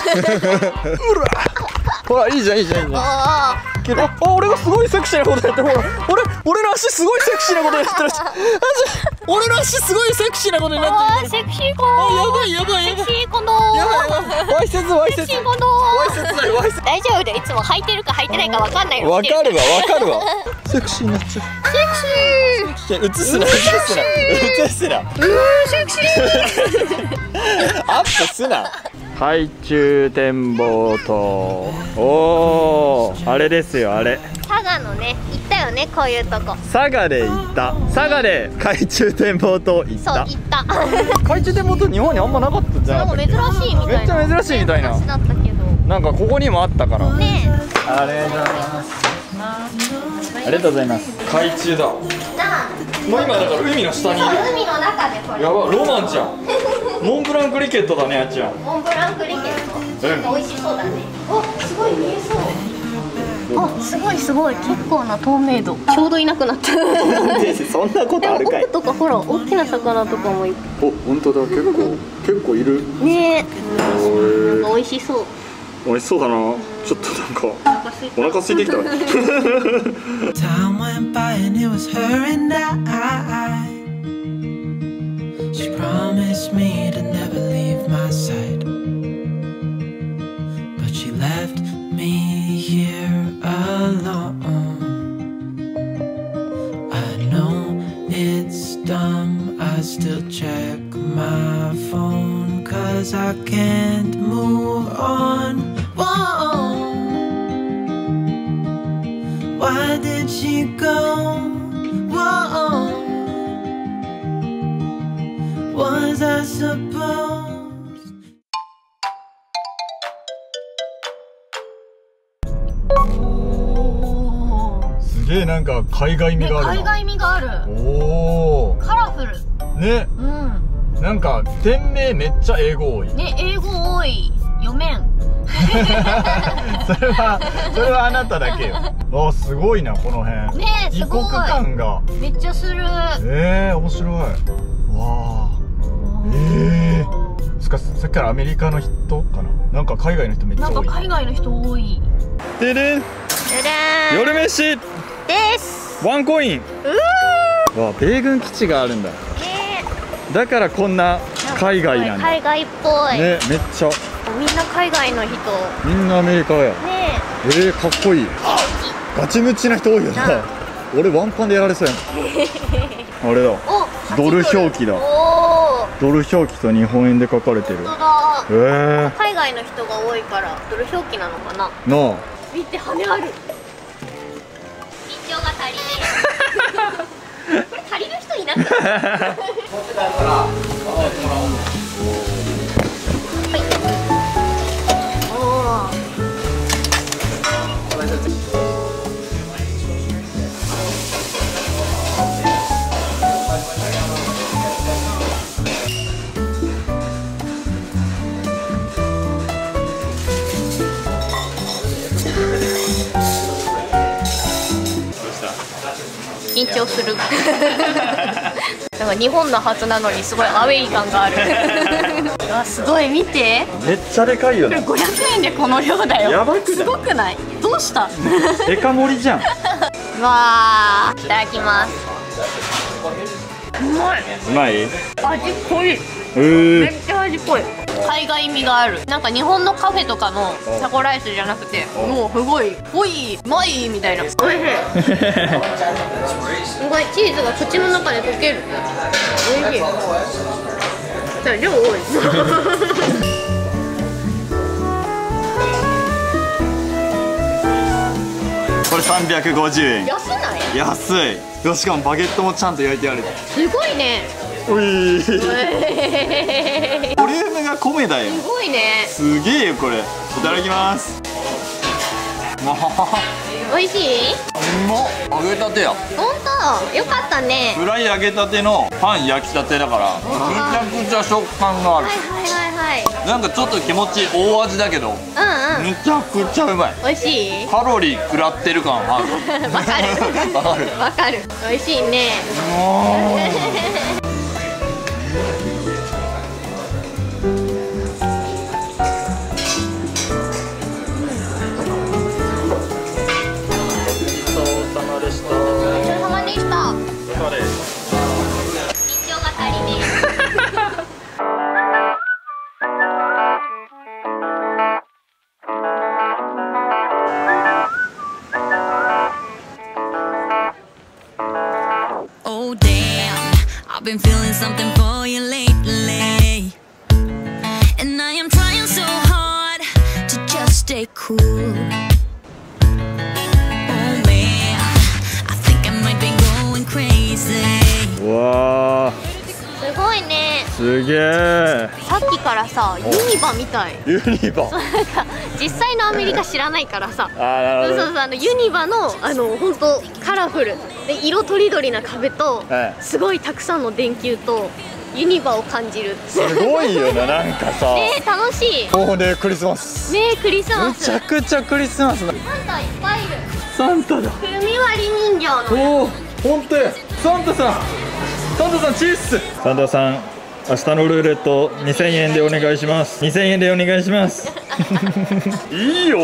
ほら、いいじゃんいいじゃんいいじゃん。あ、俺がすごいセクシーなことやってる。ほら、俺の足すごいセクシーなことやってる。俺の足すごいセクシーなことになってる。 セクシー子。 やばいやばいやばい。 セクシー子の。 わいせつわいせつ。 セクシー子の。大丈夫で、いつも履いてるか履いてないかわかんないの。 わかるわわかるわ。セクシーになっちゃう。セクシー。映すな映すな。 セクシー。 アップすな。海中展望塔。おー、あれですよ、あれ。 佐賀のね、行ったよね、こういうとこ。 佐賀で行った。佐賀で海中展望塔行った。 そう、行った。 海中展望塔日本にあんまなかったじゃん。 珍しいみたいな。 めっちゃ珍しいみたいな。なんかここにもあったから。 ね。 ありがとうございます。ありがとうございます。海中だ。もう今だから海の下にいる。 海の中でこれ。 やばい、ロマンじゃん。モンブランクリケットだね、あっちゃん。 モンブランクリケット。美味しそうだね。お、すごい見えそう。あ、すごい結構な透明度。ちょうどいなくなった。 そんなことあるかい。 奥とかほら、大きな魚とかもいる。 お、本当だ、結構いる。 ねえ。なんか美味しそう。 美味しそうだな。ちょっとなんかお腹空いてきた。Time went by and it was her and I. She promised me to never leave my side, but she left me here alone. I know it's dumb, I still check my phone, 'cause I can't move on. Whoa. Why did she go? Whoa. Was I supposed? すげえなんか海外味があるな。 海外味がある。 おお。カラフル。 ね。なんか店名めっちゃ英語多い。 ね、英語多い。読めん。 それはあなただけよ。あ、すごいなこの辺。 ねえ、すごい。 異国感がめっちゃする。 面白い。わあ。さっきからアメリカの人かな。なんか海外の人めっちゃ多い。 なんか海外の人多い。 でれん。夜飯。です。ワンコイン。わあ、米軍基地があるんだ。だからこんな海外なんだ。 海外っぽい。 ね、めっちゃ。 みんな海外の人。 みんなアメリカや。ねえ。かっこいい。ガチムチな人多いよな。俺ワンパンでやられそうやん。あれだ。ドル表記だ。ドル表記と日本円で書かれてる。 海外の人が多いからドル表記なのかな。 なあ。 見て、羽ある。身長が足りない。これ足りる人いなくない？ 緊張するなんか日本のはずなのにすごいアウェイ感があるあ、すごい見て、 めっちゃでかいよね。 500円でこの量だよ。 やばくない？ すごくない？どうしたデカ盛りじゃん。 わー、いただきます。うまい。 うまい？ 味濃い。めっちゃ味濃い。海外味がある。なんか日本のカフェとかのタコライスじゃなくて、もうすごい濃い、うまいみたいな。おいしい。すごいチーズが口の中で溶ける。おいしい。じゃあ量多い。 これ350円。 安ない？ 安い。しかもバゲットもちゃんと焼いてある。 すごいね。 ボリュームが米だよ。 すごいね。 すげえよこれ。いただきます。 美味しい？ うまっ。揚げたてや。 本当？よかったね。 フライ揚げたてのパン焼きたてだからめちゃくちゃ食感がある。 はいはいはいはい。 なんかちょっと気持ちいい大味だけど、めちゃくちゃうまい。 美味しい？ カロリー食らってる感ある。 わかるわかるわかる。美味しいね。 Oh damn, I've been feeling something for you lately, and I am trying so hard to just stay cool. Oh man, I think I might be going crazy. わー、 すごいね。 すげえ。 さっきからさ、ユニバみたい。 ユニバ。 なんか実際のアメリカ知らないからさ。 なるほど。 そうそう、ユニバの本当カラフルで色とりどりな壁と、すごいたくさんの電球とユニバを感じる。 すごいよな、なんかさ。 ね、楽しい。 もうね、クリスマス。 ね、クリスマス。 めちゃくちゃクリスマスだ。 サンタいっぱいいる。 サンタだ。 くるみ割り人形の。 おお、本当や。サンタさん。サンタさんチーズ。サンタさん、明日のルーレット2000円でお願いします。2000円でお願いします。いいよ。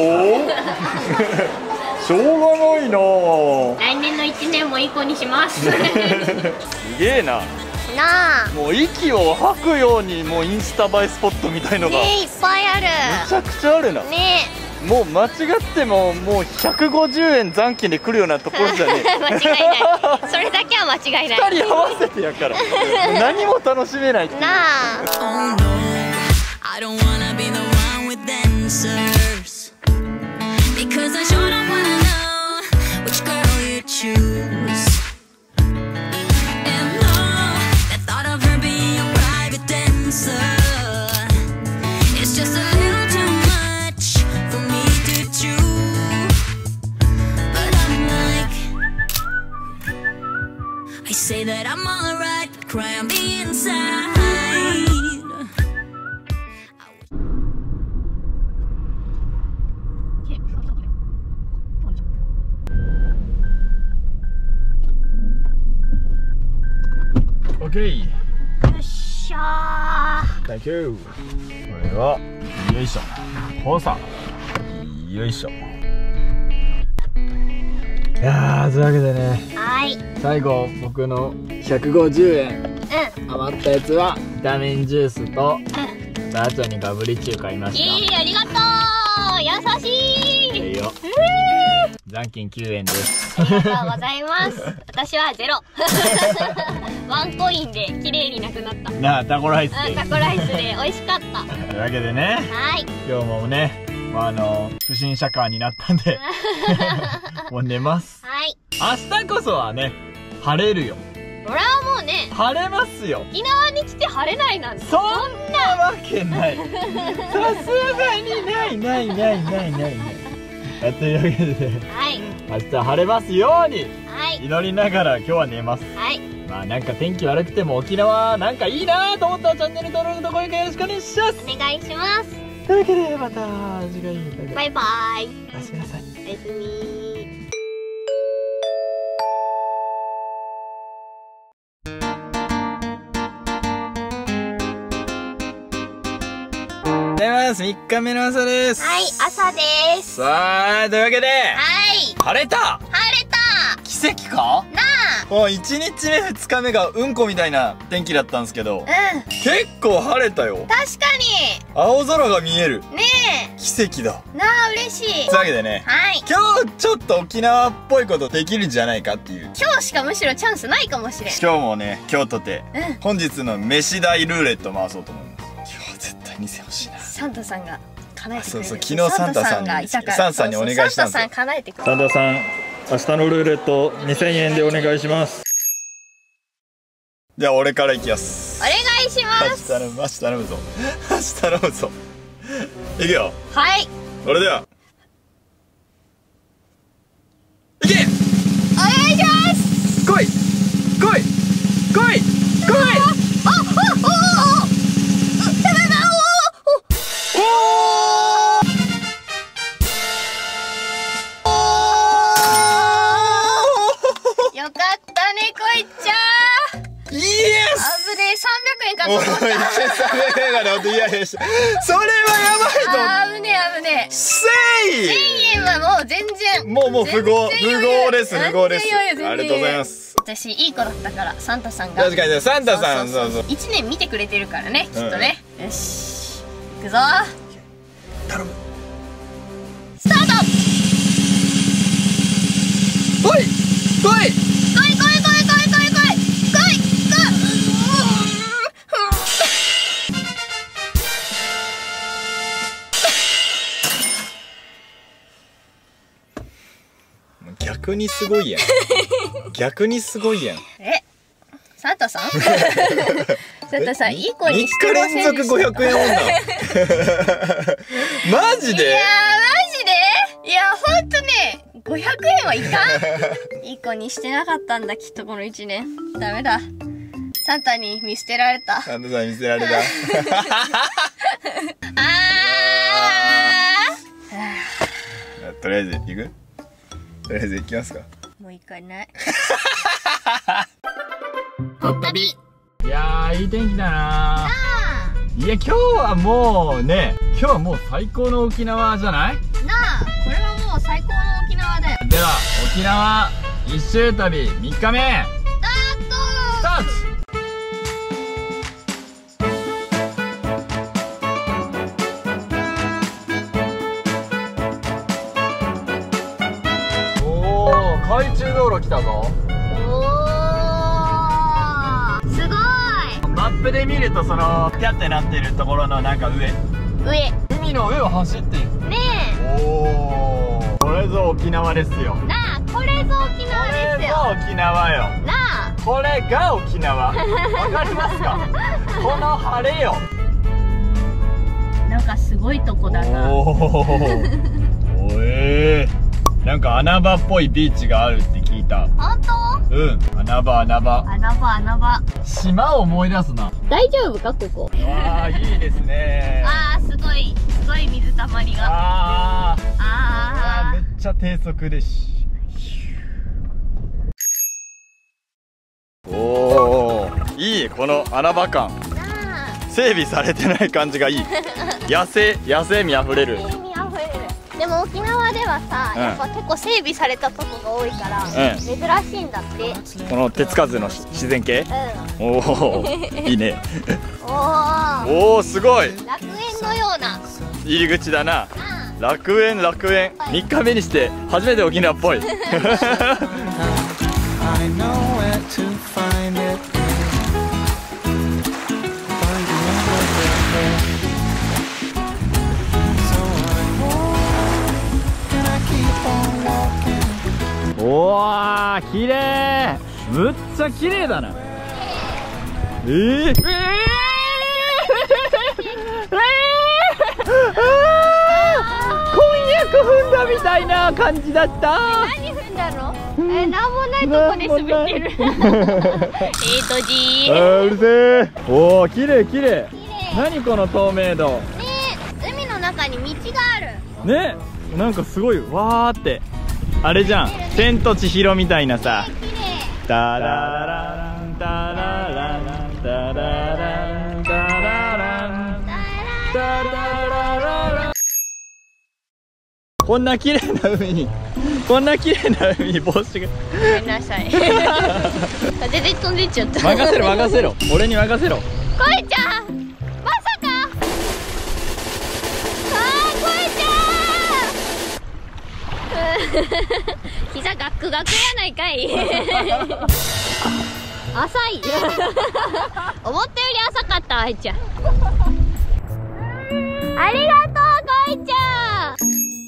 しょうがないな。 来年の1年もいい子にします。 すげえな。 なあ。 もう息を吐くようにもうインスタ映えスポットみたいのが。 ね、いっぱいある。 めちゃくちゃあるな。 ね。 もう間違ってももう150円残金で来るようなところじゃねえ。 間違いない。それだけは間違いない。 2人合わせてやから何も楽しめないっていう。 なあ。 Oh no, I don't wanna be the one with answers, because I sure don't wanna know which girl you choose. And no, the thought of her being a private dancer, it's just a little too much for me to chew. But I'm like, I say that I'm alright, but cry on the inside. OK。 よっしゃー。 Thank you。これはよいしょ。ほうさ。よいしょ。いやー、というわけでね。 はい。 最後僕の150円余ったやつはビタミンジュースとダーチョにガブリチュー買いました。 ありがとう。優しい。 いいよ。残金9円です。 ありがとうございます。私はゼロ。ワンコインで綺麗になくなった。 なあ、タコライスで。 タコライスで美味しかった。 というわけでね。 はい。 今日もね、不審者カーになったんで、もう寝ます。 はい。 明日こそはね、晴れるよ。 俺はもうね、 晴れますよ。 沖縄に来て晴れないなんて。 そんなわけない。さすがにない。というわけで、 はい。 明日晴れますように、 はい。 祈りながら今日は寝ます。 はい。 まあなんか天気悪くても沖縄なんかいいなと思ったらチャンネル登録と高評価よろしくお願いします。 お願いします。 というわけでまた次回。 バイバイ。 おやすみなさい。 おやすみ。 ございます。3日目の朝です。 はい、朝です。 さあ、というわけで、 はい。 晴れた。 晴れた。 奇跡かなあ。もう1日目2日目がうんこみたいな天気だったんですけど、結構晴れたよ。 確かに青空が見える。 ねえ、 奇跡だなあ。嬉しい。 というわけでね、はい、今日ちょっと沖縄っぽいことできるんじゃないかっていう。 今日しかむしろチャンスないかもしれん。 今日もね、今日とて、本日の飯代ルーレット回そうと思います。今日は絶対にせほしいな。サンタさんが叶えてくれる。そうそう、昨日サンタさんにサンタさんにお願いしたんですよ。サンタさん叶えてくれる。 サンタさん、明日のルーレット2000円でお願いします。 じゃあ俺からいきます。 お願いします。 頼むぞ。頼むぞ。いくよ。 はい。 それでは。いけ。 お願いします。 来い。 よかったね、こいっちゃー。イエス。危ねえ、300円かと思った。 300円がね、ほんと嫌でした。それはやばいと。 危ねえ。 1000 円はもう全然。 もう不合です。ありがとうございます。 私いい子だったから、サンタさんが。 確かにね、サンタさん、そう。 1年見てくれてるからね、きっとね。よし。行くぞ。 頼む。 スタート。 来い。逆にすごいやん。 サンタさんサンタさん、いい子にしてませんでした。3日連続500円女マジで？ いや、ほんとね、500円はいかん。いい子にしてなかったんだ、きっとこの1年。ダメだ。サンタに見捨てられた。 サンタさん見捨てられた。とりあえず行く？とりあえず行きますか。 もう行かない。 旅。いやー、いい天気だな。いや、今日はもう最高の沖縄じゃない？ なあ、これはもう最高の沖縄だよ。 では、沖縄一周旅3日目スタート。海中道路来たぞ。 おー、すごい。 マップで見るとそのピャってなってるところのなんか海の上を走っているねえ。おー、これぞ沖縄ですよ。 なあ、これぞ沖縄ですよ。 これぞ沖縄よ。 なあ、 これが沖縄。わかりますか？この晴れよ。 なんかすごいとこだな。 なんか穴場っぽいビーチがあるって聞いた。 本当？ うん、穴場。島を思い出すな。 大丈夫か、ここ？ わあ、いいですね。 あー、すごい水たまりが。 めっちゃ低速でし。おー、いい、この穴場感。整備されてない感じがいい。野生味あふれる。 でも沖縄ではさ、やっぱ結構整備されたとこが多いから、珍しいんだって。 この手つかずの自然系。おお、いいね。おお、すごい。 楽園のような入り口だな。楽園。3日目にして初めて沖縄っぽい。おー、綺麗。むっちゃ綺麗だな。こんにゃく踏んだみたいな感じだった。 何踏んだの？なんもないとこで滑ってる。 うるせえ。おお、綺麗。何この透明度。 ねえ、海の中に道がある。 ね、なんかすごいわーって。あれじゃん、千と千尋みたいなさ。タララランタララランタラランタラランタララこんな綺麗な海にこんな綺麗な海に帽子が。 ごめんなさい。風で飛んでっちゃった。 任せろ任せろ、俺に任せろ。 こえちゃん、まさか。こえちゃん。膝ガックガクやないかい。浅い。思ったより浅かった、あいちゃん。ありがとう、こいちゃん。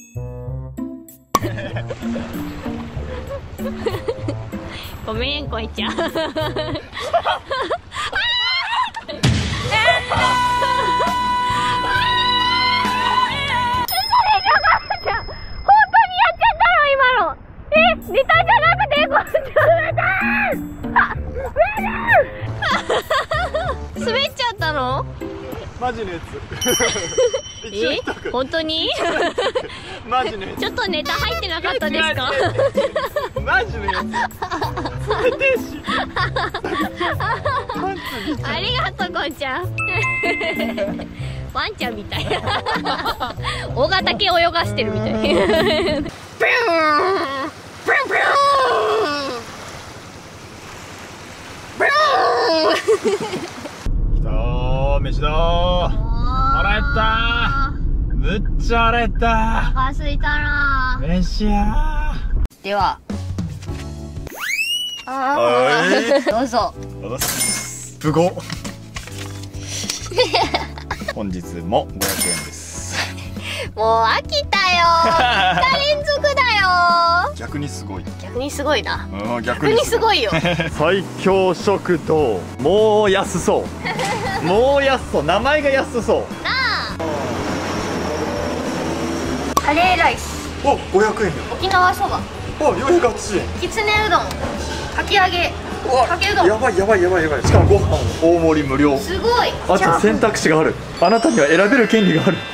ごめん、こいちゃん。ネタじゃなくて、こっち滑っちゃったの？ マジのやつ。本当に？ マジのやつ。 ちょっとネタ入ってなかったですか？ マジのやつ。 ありがとう、こんちゃん。ワンちゃんみたい。大型犬泳がしてるみたい。 きたー、飯だー。腹減ったー。むっちゃ腹減ったー。 お腹すいたなー。 飯やー。 では、どうぞ。 不合。本日も500円です。 もう飽きたよー。2日連続だよー。 逆にすごい。 逆にすごいな。 逆にすごいよ。 最強食堂。もう安そう。もう安そう。名前が安そう。 なあ。カレーライス。 お、500円だ。 沖縄そば。 お、480円。 きつねうどん。かき揚げ。かけうどん。 やばいやばいやばいやばい。しかもご飯大盛り無料。 すごい。 あと選択肢がある。あなたには選べる権利がある。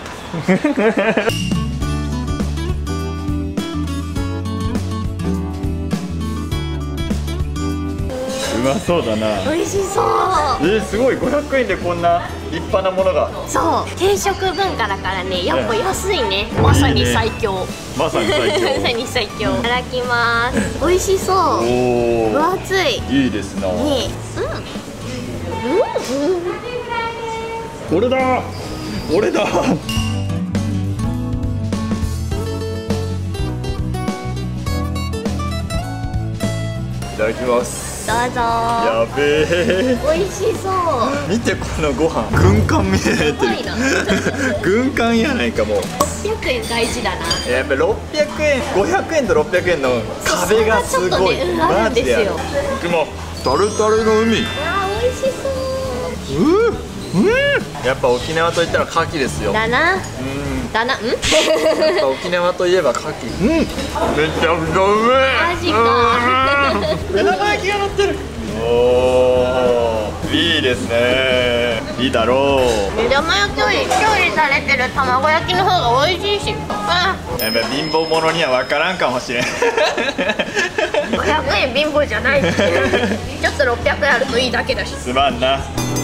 うまそうだな。 美味しそう。 すごい。500円でこんな立派なものが。 そう、定食文化だからね、やっぱ安いね。まさに最強。 まさに最強。 まさに最強。いただきます。美味しそう。 おお。 分厚い。 いいですな。 ね、 これだ。これだ。いただきます。 どうぞ。 やべえ。 美味しそう。 見てこのご飯。軍艦みたいになってる。軍艦やないかもう。 600円大事だな。 やっぱ600円、500円と600円の壁がすごい。マジでやる。でもタルタルの海。 あ、美味しそう。 やっぱ沖縄といったら牡蠣ですよ。 だな。だな。やっぱ沖縄といえば牡蠣。めちゃくちゃうめえ。 マジか。 目玉焼きが乗ってる。おお、いいですね。いいだろう。 目玉焼きより調理されてる卵焼きの方が美味しいし。やっぱ貧乏者には分からんかもしれん。 500円貧乏じゃないし。ちょっと600円あるといいだけだし。 すまんな。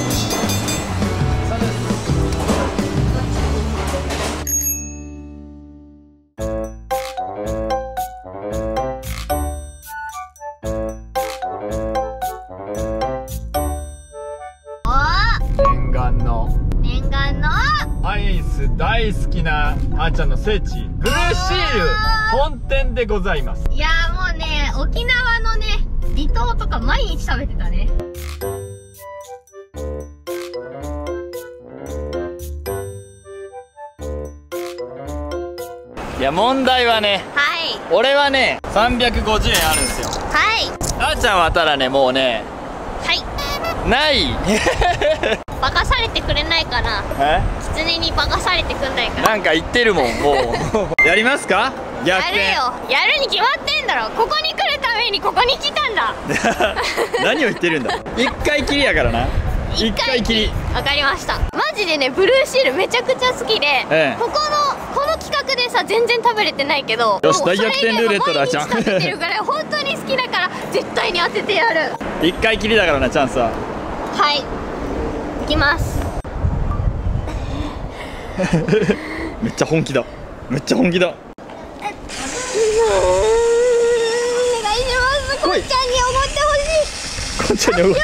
念願のアイス大好きなあーちゃんの聖地ブルーシール本店でございます。 いやーもうね、沖縄のね離島とか毎日食べてたね。 いや問題はね、 はい、 俺はね350円あるんですよ。 はい、 あーちゃんはただねもうね、 はい、 ない化かされてくれないかな。狐に化かされてくんないかな。 なんか言ってるもんもう。やりますか？ やるよ。やるに決まってんだろ。ここに来るためにここに来たんだ。 何を言ってるんだ。一回きりやからな。一回きり。 わかりました。マジでねブルーシールめちゃくちゃ好きで、この企画でさ全然食べれてないけど、 よし大逆転ルーレットだちゃん。 食べてるから本当に好きだから絶対に当ててやる。 一回きりだからなチャンスは。 はい、いきます。 めっちゃ本気だ。 めっちゃ本気だ。 お願いします。こんちゃんにおごってほしい。 こんちゃんにおごって。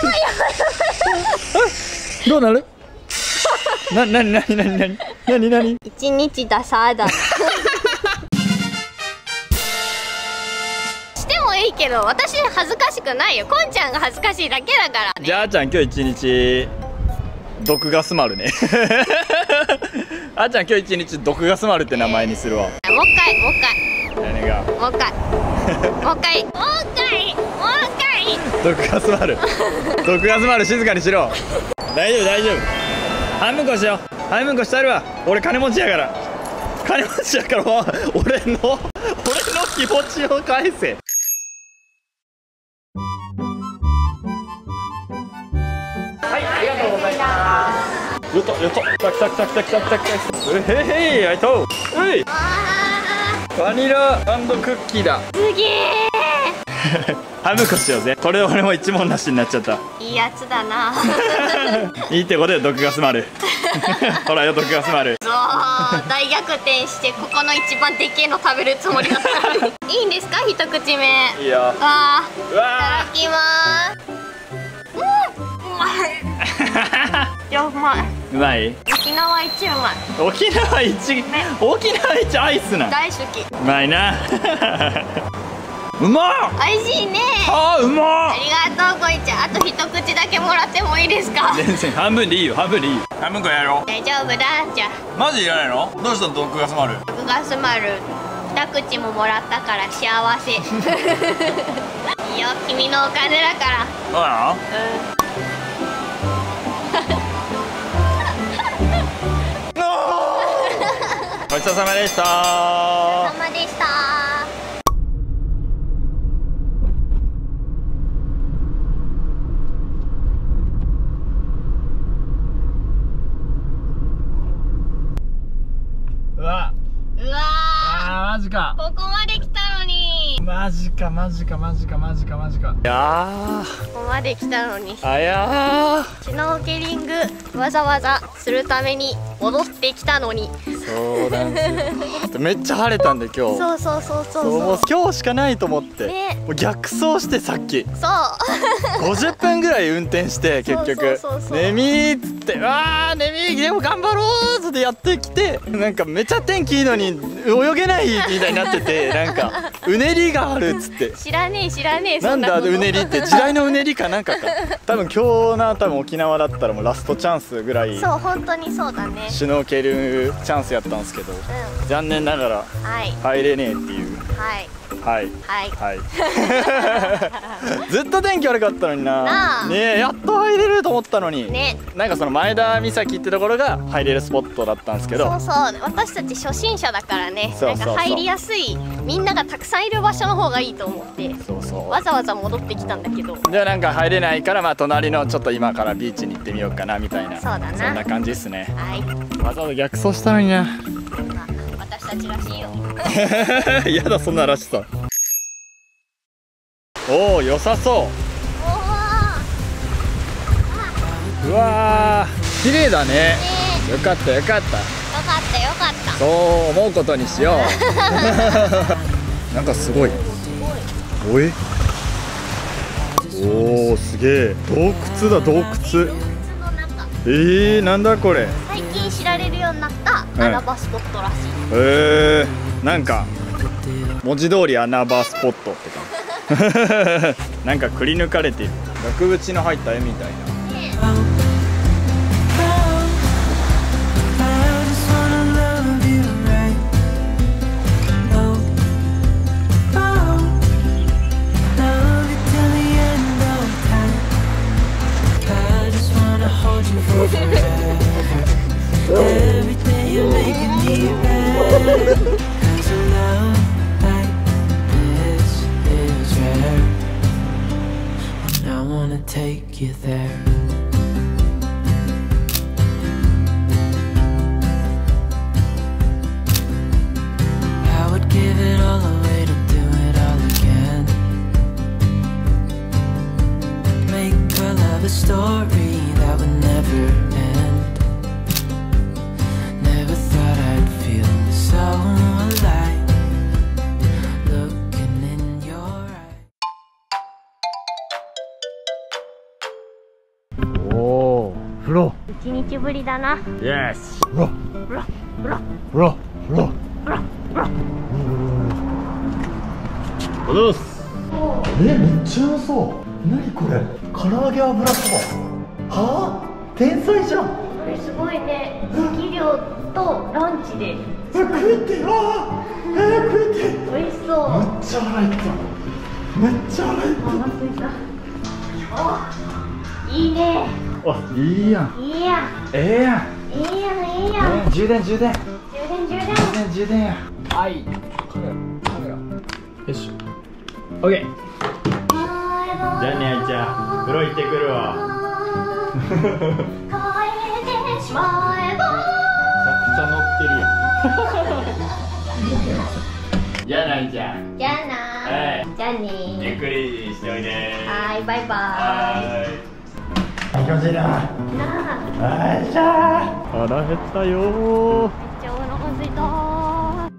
どうなる？なに？ 一日ださだ。してもいいけど、私恥ずかしくないよ。こんちゃんが恥ずかしいだけだからね。 じゃあちゃん今日一日毒ガス丸ね。あーちゃん今日一日毒ガス丸って名前にするわ。 もう一回。 何が？ もう一回。 毒ガス丸。毒ガス丸静かにしろ。大丈夫。半分こしよう。半分こしてあるわ。俺金持ちやから。俺の気持ちを返せ。はい、ありがとうございます。よっと。来た。へい、あいとう。バニラ&クッキーだ。 すげえ。 半分こしようぜ。これで俺も一文なしになっちゃった。 いいやつだな。 いいってことで毒ガス丸。ほらよ、毒ガス丸。 そう、大逆転してここの一番でけえの食べるつもりだったのに。いいんですか、一口目。 いいよ。 いただきまーす。うまい。いや、うまい。 うまい？ 沖縄一うまい。 沖縄一アイスな。 大好き。 うまいな。うまっ。 美味しいね。 うまっ。 ありがとう、こいちゃん。あと一口だけもらってもいいですか？ 全然半分でいいよ。半分こやろう。 大丈夫だ。じゃあマジいらないの？どうしたの毒ガス丸？ 毒ガス丸2口ももらったから幸せ。いいよ、君のお金だから。 そうなの？ごちそうさまでした。 お疲れ様でした。 うわマジか。 ここまで来たのに。 マジか。いやここまで来たのに。 シュノーケリングわざわざするために戻ってきたのに。 そうなんですよ。めっちゃ晴れたんで今日。 そうもう今日しかないと思って、 ね、 もう逆走してさっきそう 50分ぐらい運転して結局眠いっつって眠いでも頑張ろうってやってきて、なんかめちゃ天気いいのに泳げないみたいになってて、なんかうねりがあるっつって。 知らねえなんだうねりって、地雷のうねりかなんかか。多分今日多分沖縄だったらもうラストチャンスぐらい。 そう、本当にそうだね。 シュノーケルチャンスやったんですけど、残念ながら入れねえっていう。はいずっと天気悪かったのにな。ねえ、やっと入れると思ったのにね。なんかその前田岬ってところが入れるスポットだったんですけど、 私たち初心者だからね、なんか入りやすい、みんながたくさんいる場所の方がいいと思ってわざわざ戻ってきたんだけど、 じゃあなんか入れないから、まあ隣のちょっと今からビーチに行ってみようかなみたいな、そんな感じですね。わざわざ逆走したのにな。 私たちらしいよ。 やだ、そんならしさ。おお、良さそう。うわー、綺麗だね。よかった。そう思うことにしよう。なんかすごい。おお、すげえ。洞窟だ。なんだこれ。 最近知られるようになった穴場スポットらしい。 なんか文字通り穴場スポットって感じ。なんかくり抜かれている額縁の入った絵みたいな。 Take you there. I would give it all away to do it all again. Make our love a story that would never end. Never thought I'd feel so 日ぶりだな。 イエス。 ほらほらほらほらほらほらほら。 おどうす。 めっちゃうまそう。何これ、唐揚げ油そば。はあ、天才じゃん。 これすごいね。適量とランチで食えて、ああ、食えて。 美味しそう。 めっちゃ腹いった。めっちゃ腹いっお腹すいた。お、いいね。 あ、いいやん。 いいやん。 ええやん。 いいやん、いいやん。 充電充電充電や。はいカメラよし。オッケー。じゃあね、あいちゃん風呂行ってくるわ。 帰ってしまえば。 めちゃくちゃ乗ってるやん。じゃあな、あいちゃん。 じゃあなはいー。じゃあねー。 ゆっくりしておいで。 はい、バイバは気持ちいいな。 ーイ。なあ、 あいしゃー。腹減ったよー。 めっちゃお腹すいたー。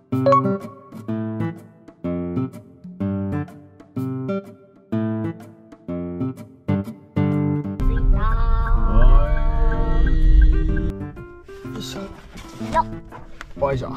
よいしょ。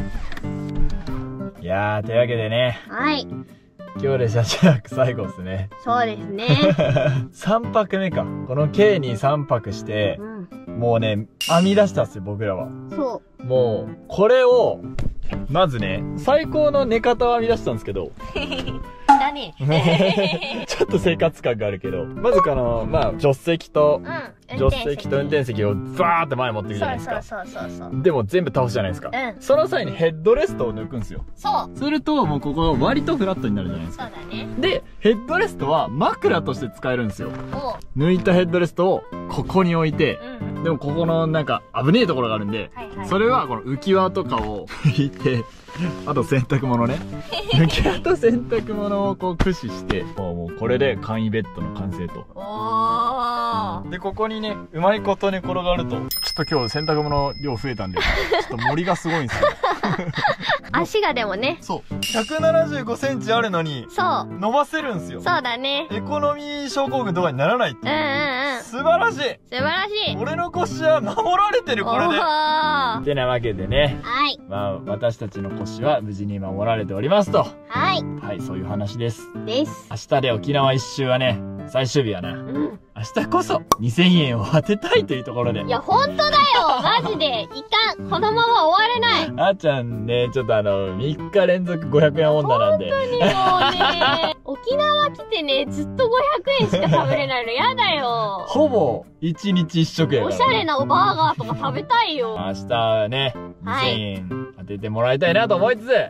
いやー、というわけでね、 はい、 今日で車中泊最後っすね。 そうですね。 3泊目か。この K に3泊して、 うん、 もうね、編み出したっすよ、僕らは。 そもう、これを、まずね、最高の寝方を編み出したんですけど、 う。だね。 ちょっと生活感があるけど、まずまあ、助手席と、助手席と運転席をバーって前に持ってくるじゃないですか。 そうそうそうそうそう。 でも全部倒すじゃないですか。 うん、 その際にヘッドレストを抜くんですよ。 そうすると、もうここ割とフラットになるじゃないですか。 そうだね。 で、ヘッドレストは枕として使えるんですよ。 お、 抜いたヘッドレストをここに置いて、 うん、 でもここのなんか危ねえところがあるんで、 はいはい、 それはこの浮き輪とかを引いて、あと洗濯物ね。浮き輪と洗濯物をこう駆使して、もうこれで簡易ベッドの完成と。 おー。 で、ここにね、うまいこと寝転がると、ちょっと今日洗濯物量増えたんで、ちょっと森がすごいんですよ。 足がでもね。 そう。175センチあるのに、 そう。 伸ばせるんですよ。 そうだね。 エコノミー症候群とかにならないって。 うんうんうん。 素晴らしい。 素晴らしい。 俺の腰は守られてる、これで。てなわけでね。 はい。 まあ、私たちの腰は無事に守られておりますと。 はい。 はい、そういう話です。 です。 明日で沖縄一周はね、最終日やな。 うん。 明日こそ2000円を当てたいというところで。 いや、ほんとだよ。マジで。いかん。このまま終われない。 あーちゃんね、ちょっと3日連続500円女なんで。 本当にもうね、沖縄来てね、ずっと500円しか食べれないのやだよ。 ほぼ1日1食やから、ね。 おしゃれなバーガーとか食べたいよ。 明日はね、2000円当ててもらいたいなと思いつつ。はい。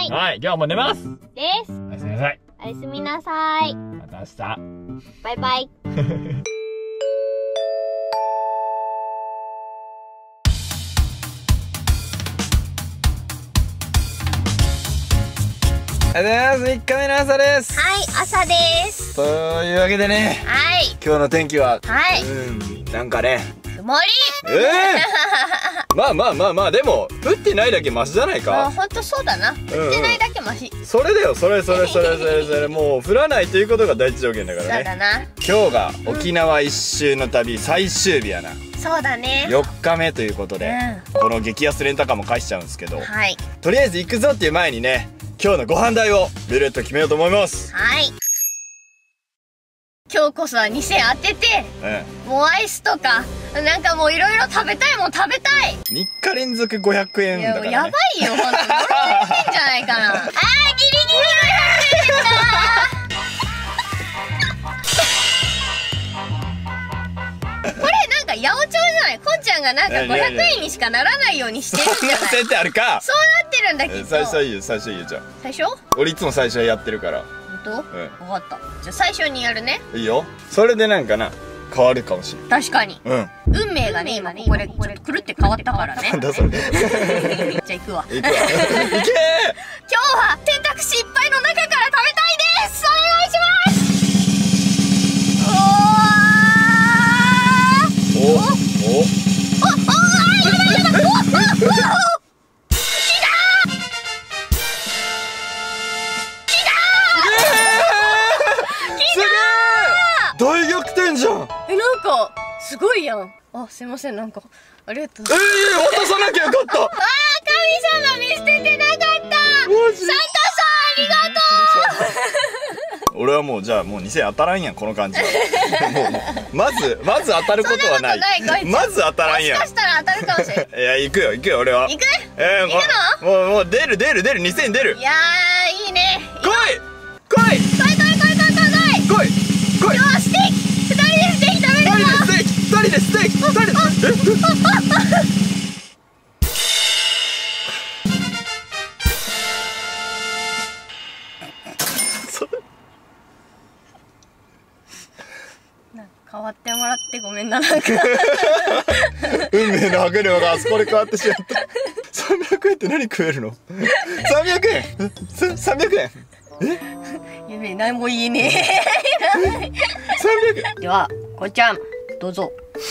はい、今日はもう寝ます。 です。 おやすみなさい。 おやすみなさい。 また明日。 バイバイ。 おはようございます。3日目の朝です。 はい、朝です。 というわけでね、 はい。 今日の天気は、 はい。 なんかね、 曇りまあ、でも、降ってないだけマシじゃないか。 ほんとそうだな。降ってないだけマシ。 それだよ、それ。もう降らないということが第一条件だからね。 そうだな。 今日が沖縄一周の旅最終日やな。 そうだね。 4日目ということで、この激安レンタカーも返しちゃうんですけど、 はい。 とりあえず行くぞっていう前にね、今日のご飯代をルーレット決めようと思います。 はい。今日こそは2000当てて、もうアイスとか、なんかもういろいろ食べたいもん食べたい。 3日連続500円だからね。 やばいよ、ほんと。呪われてんじゃないかな。ギリギリ500円だ。これなんか八百長じゃない？こんちゃんがなんか500円にしかならないようにしてるんじゃない？ そんな設定あるか。 そうなってるんだけど。 最初いいよ、じゃあ。 最初？ 俺いつも最初やってるから。 本当？分かった。じゃあ最初にやるね。 いいよ。それでなんかな、変わるかもしれない。 確かに。運命がね、今ここでちょっとくるって変わったからね。 なんだそれ。 じゃあ行くわ。 行けー。 今日は選択肢いっぱいの中から食べたいです。お願いします。やばい。 大逆転じゃん。 なんかすごいやん。あ、すいません、なんかありがとう。 渡さなきゃよかった。 神様見捨ててなかった。サンタさんありがとう。 俺はもうじゃあもう2000当たらんやんこの感じ。もうまず当たることはない。まず当たらんやん。 もしかしたら当たるかもしれない。 いや行くよ俺は。 行く？ 行くの？もう出る2000出る。 いやーいいね。 来い。 来い。今日ステーキ。2人でステーキ食べるの。2 人でステーキ。 変わってもらってごめんな、なんか運命の歯車があそこで変わってしまった。300円って何食えるの？300円300円やべえ、何も言えねえ。 300円では、こいちゃんどうぞ。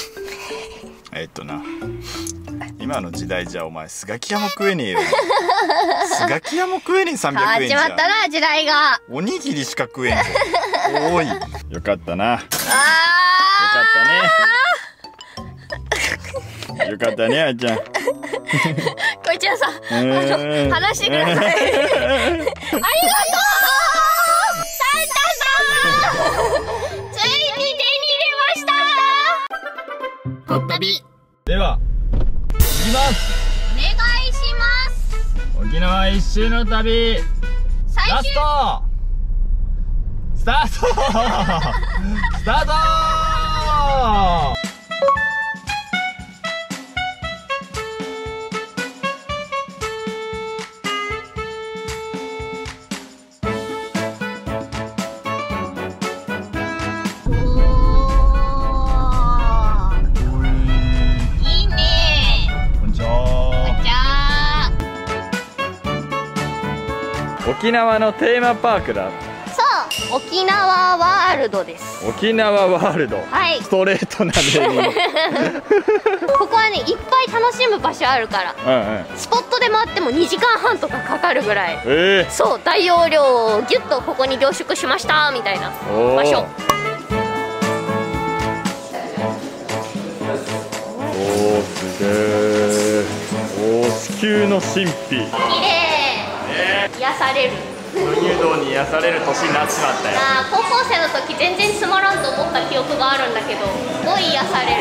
今の時代じゃお前スガキ屋も食えねえよ。スガキ屋も食えねえ300円じゃん。 始まったな時代が。 おにぎりしか食えんぞ。おいよかったな。よかったねあいちゃん。 こいちゃんさん、話してください。ありがとうサンタさん。ついに手に入れました。 こったびでは行きます。 お願いします。 沖縄一周の旅ラストスタートスタート。沖縄のテーマパークだ。 そう、沖縄ワールドです。 沖縄ワールド。 はい。 ストレートなネーミング。 ここはね、いっぱい楽しむ場所あるから。スポットで回っても2時間半とかかかるぐらい。そう、大容量をギュッとここに凝縮しましたみたいな場所。 おお、すげえ。おお、地球の神秘。 綺麗。癒される。 入道に癒される年になってしまったよ。 高校生の時全然つまらんと思った記憶があるんだけど、すごい癒される。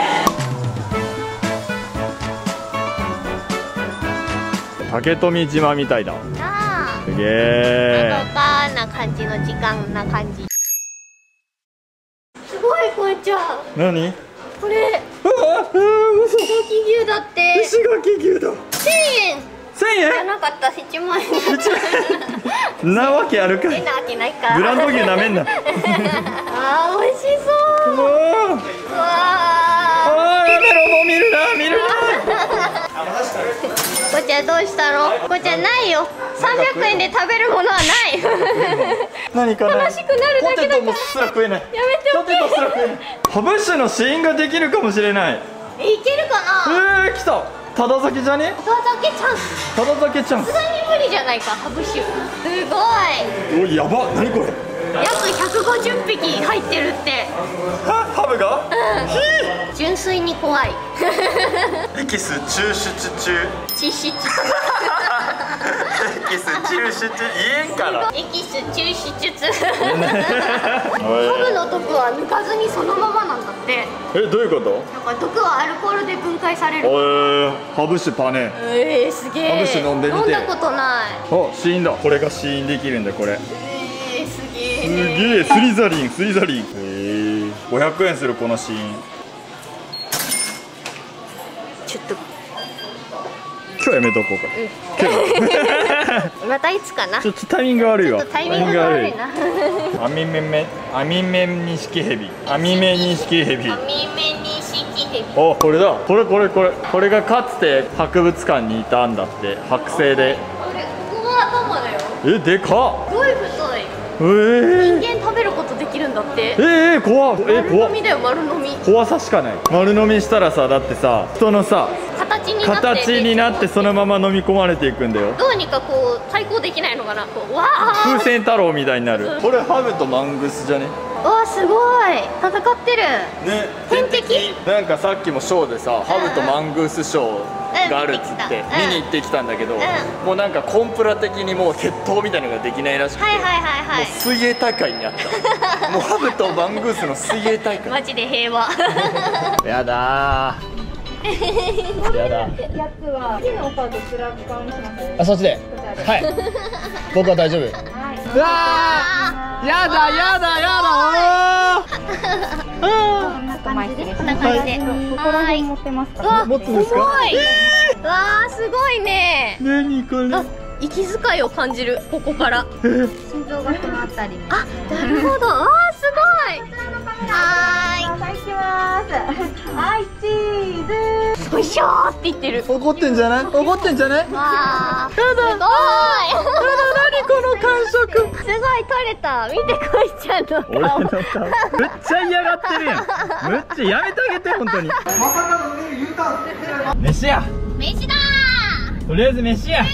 竹富島みたいだ。すげえ。 のどかな感じの時間な感じ。すごいこいちゃん。 何？ これ。石垣牛だって。 石垣牛だ。1000 円。1000円？じゃなかった1万円。 なわけあるか。 なわけないか。 ブランド牛なめんな。 あー、美味しそう。うわー。やめろ、もう見るな。 こちゃんどうしたの？こちゃんないよ。300円で食べるものはない。 何かな。 楽しくなるだけだから。 ポテトもすら食えない。 やめておけ。 ポテトすら食えない。ハブ酒の試飲ができるかもしれない。 いけるかな？ 来た。ただ酒じゃね？ ただ酒チャンス。 ただ酒チャンス。 さすがに無理じゃないか、ハブ酒。すごい。 お、やば。何これ？ 約150匹入ってるって。 ハブが？ 純粋に怖い。 エキス抽出中。 エキス抽出言えんから。 エキス抽出。ハブの毒は抜かずにそのままなんだって。 どういうこと？ なんか毒はアルコールで分解される。 ハブ酒パネ。 すげえ。 ハブ酒飲んでみて。 飲んだことない。 あ、試飲だ。これが試飲できるんだこれ。 すげえ。スリザリン。500円するこの試飲。 ちょっと今日やめとこうか。 またいつかな。 ちょっとタイミング悪いわ。 タイミングが悪いな。 アミメニシキヘビ。アミメニシキヘビ。お、これだ。これがかつて博物館にいたんだって。剥製で。 ここが頭だよ。 でかっ。 すごい太い。人間食べることできるんだって。 怖っ。 丸飲みだよ、丸飲み。 怖さしかない。丸飲みしたらさ、だってさ、人のさ形になってそのまま飲み込まれていくんだよ。 どうにかこう対抗できないのかな。こうわー、 風船太郎みたいになる。これハブとマングスじゃね？ わ、すごい戦ってるね。 天敵。 なんかさっきもショーでさ、ハブとマングースショーがあるっつって見に行ってきたんだけど、もうなんかコンプラ的にもう決闘みたいなのができないらしくて、もう水泳大会になった。もうハブとマングースの水泳大会。 マジで平和。 やだー。やだ。 やつは木のカードスラッガーにします。 あ、そっちで。はい。僕は大丈夫。うわー。やだやだやだ。 こんな感じで。こんな感じで。ここら辺持ってますか。 持ってんですか。 わあ、すごいね。 何これ。 息遣いを感じる、ここから。 心臓がこのあたりに。 あ、なるほど。あー、すごい。はーい。 いきます。はい、チーズ。 よいしょーって言ってる。 怒ってんじゃない。怒ってんじゃない。 わー、すごい。 何この感触。 すごい取れた。見て、こいちゃんの顔。 俺の顔。めっちゃ嫌がってるやん。めっちゃやめてあげて、本当に。飯や。 飯だー。 とりあえず飯や。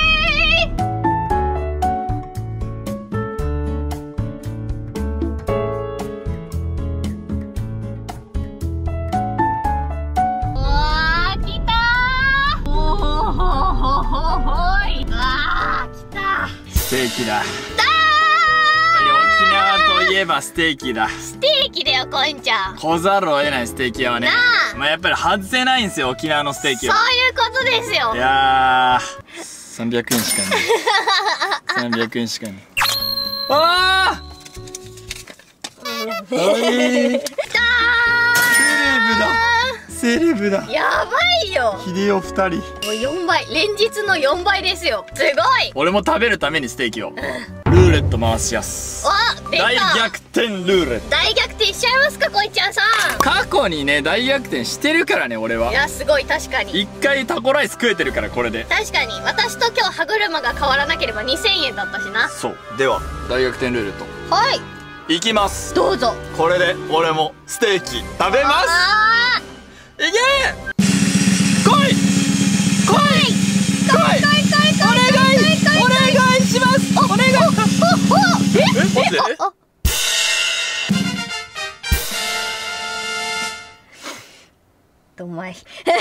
ステーキだ。沖縄といえばステーキだ。 ステーキだよ、こんちゃん。 来ざるを得ないステーキ屋はね。 なあ、 まあやっぱり外せないんですよ、沖縄のステーキは。 そういうことですよ。 いやー、300円しかない。300円しかない。あー。セレブだ。セレブだ。 やばいよ。 秀夫2人。 もう4倍、連日の4倍ですよ。すごい。 俺も食べるためにステーキを。ルーレット回しやす。 あ、出た。 大逆転ルーレット。 大逆転しちゃいますか、こいちゃんさん。 過去にね、大逆転してるからね、俺は。 いや、すごい、確かに。 一回タコライス食えてるから、これで。 確かに、私と今日歯車が変わらなければ2000円だったしな。 そう。では、大逆転ルーレット。 はい。 いきます。 どうぞ。 これで、俺もステーキ食べます。 あいけー。来い。来い。来い。お願いします。お願い。マジで？ どんまい。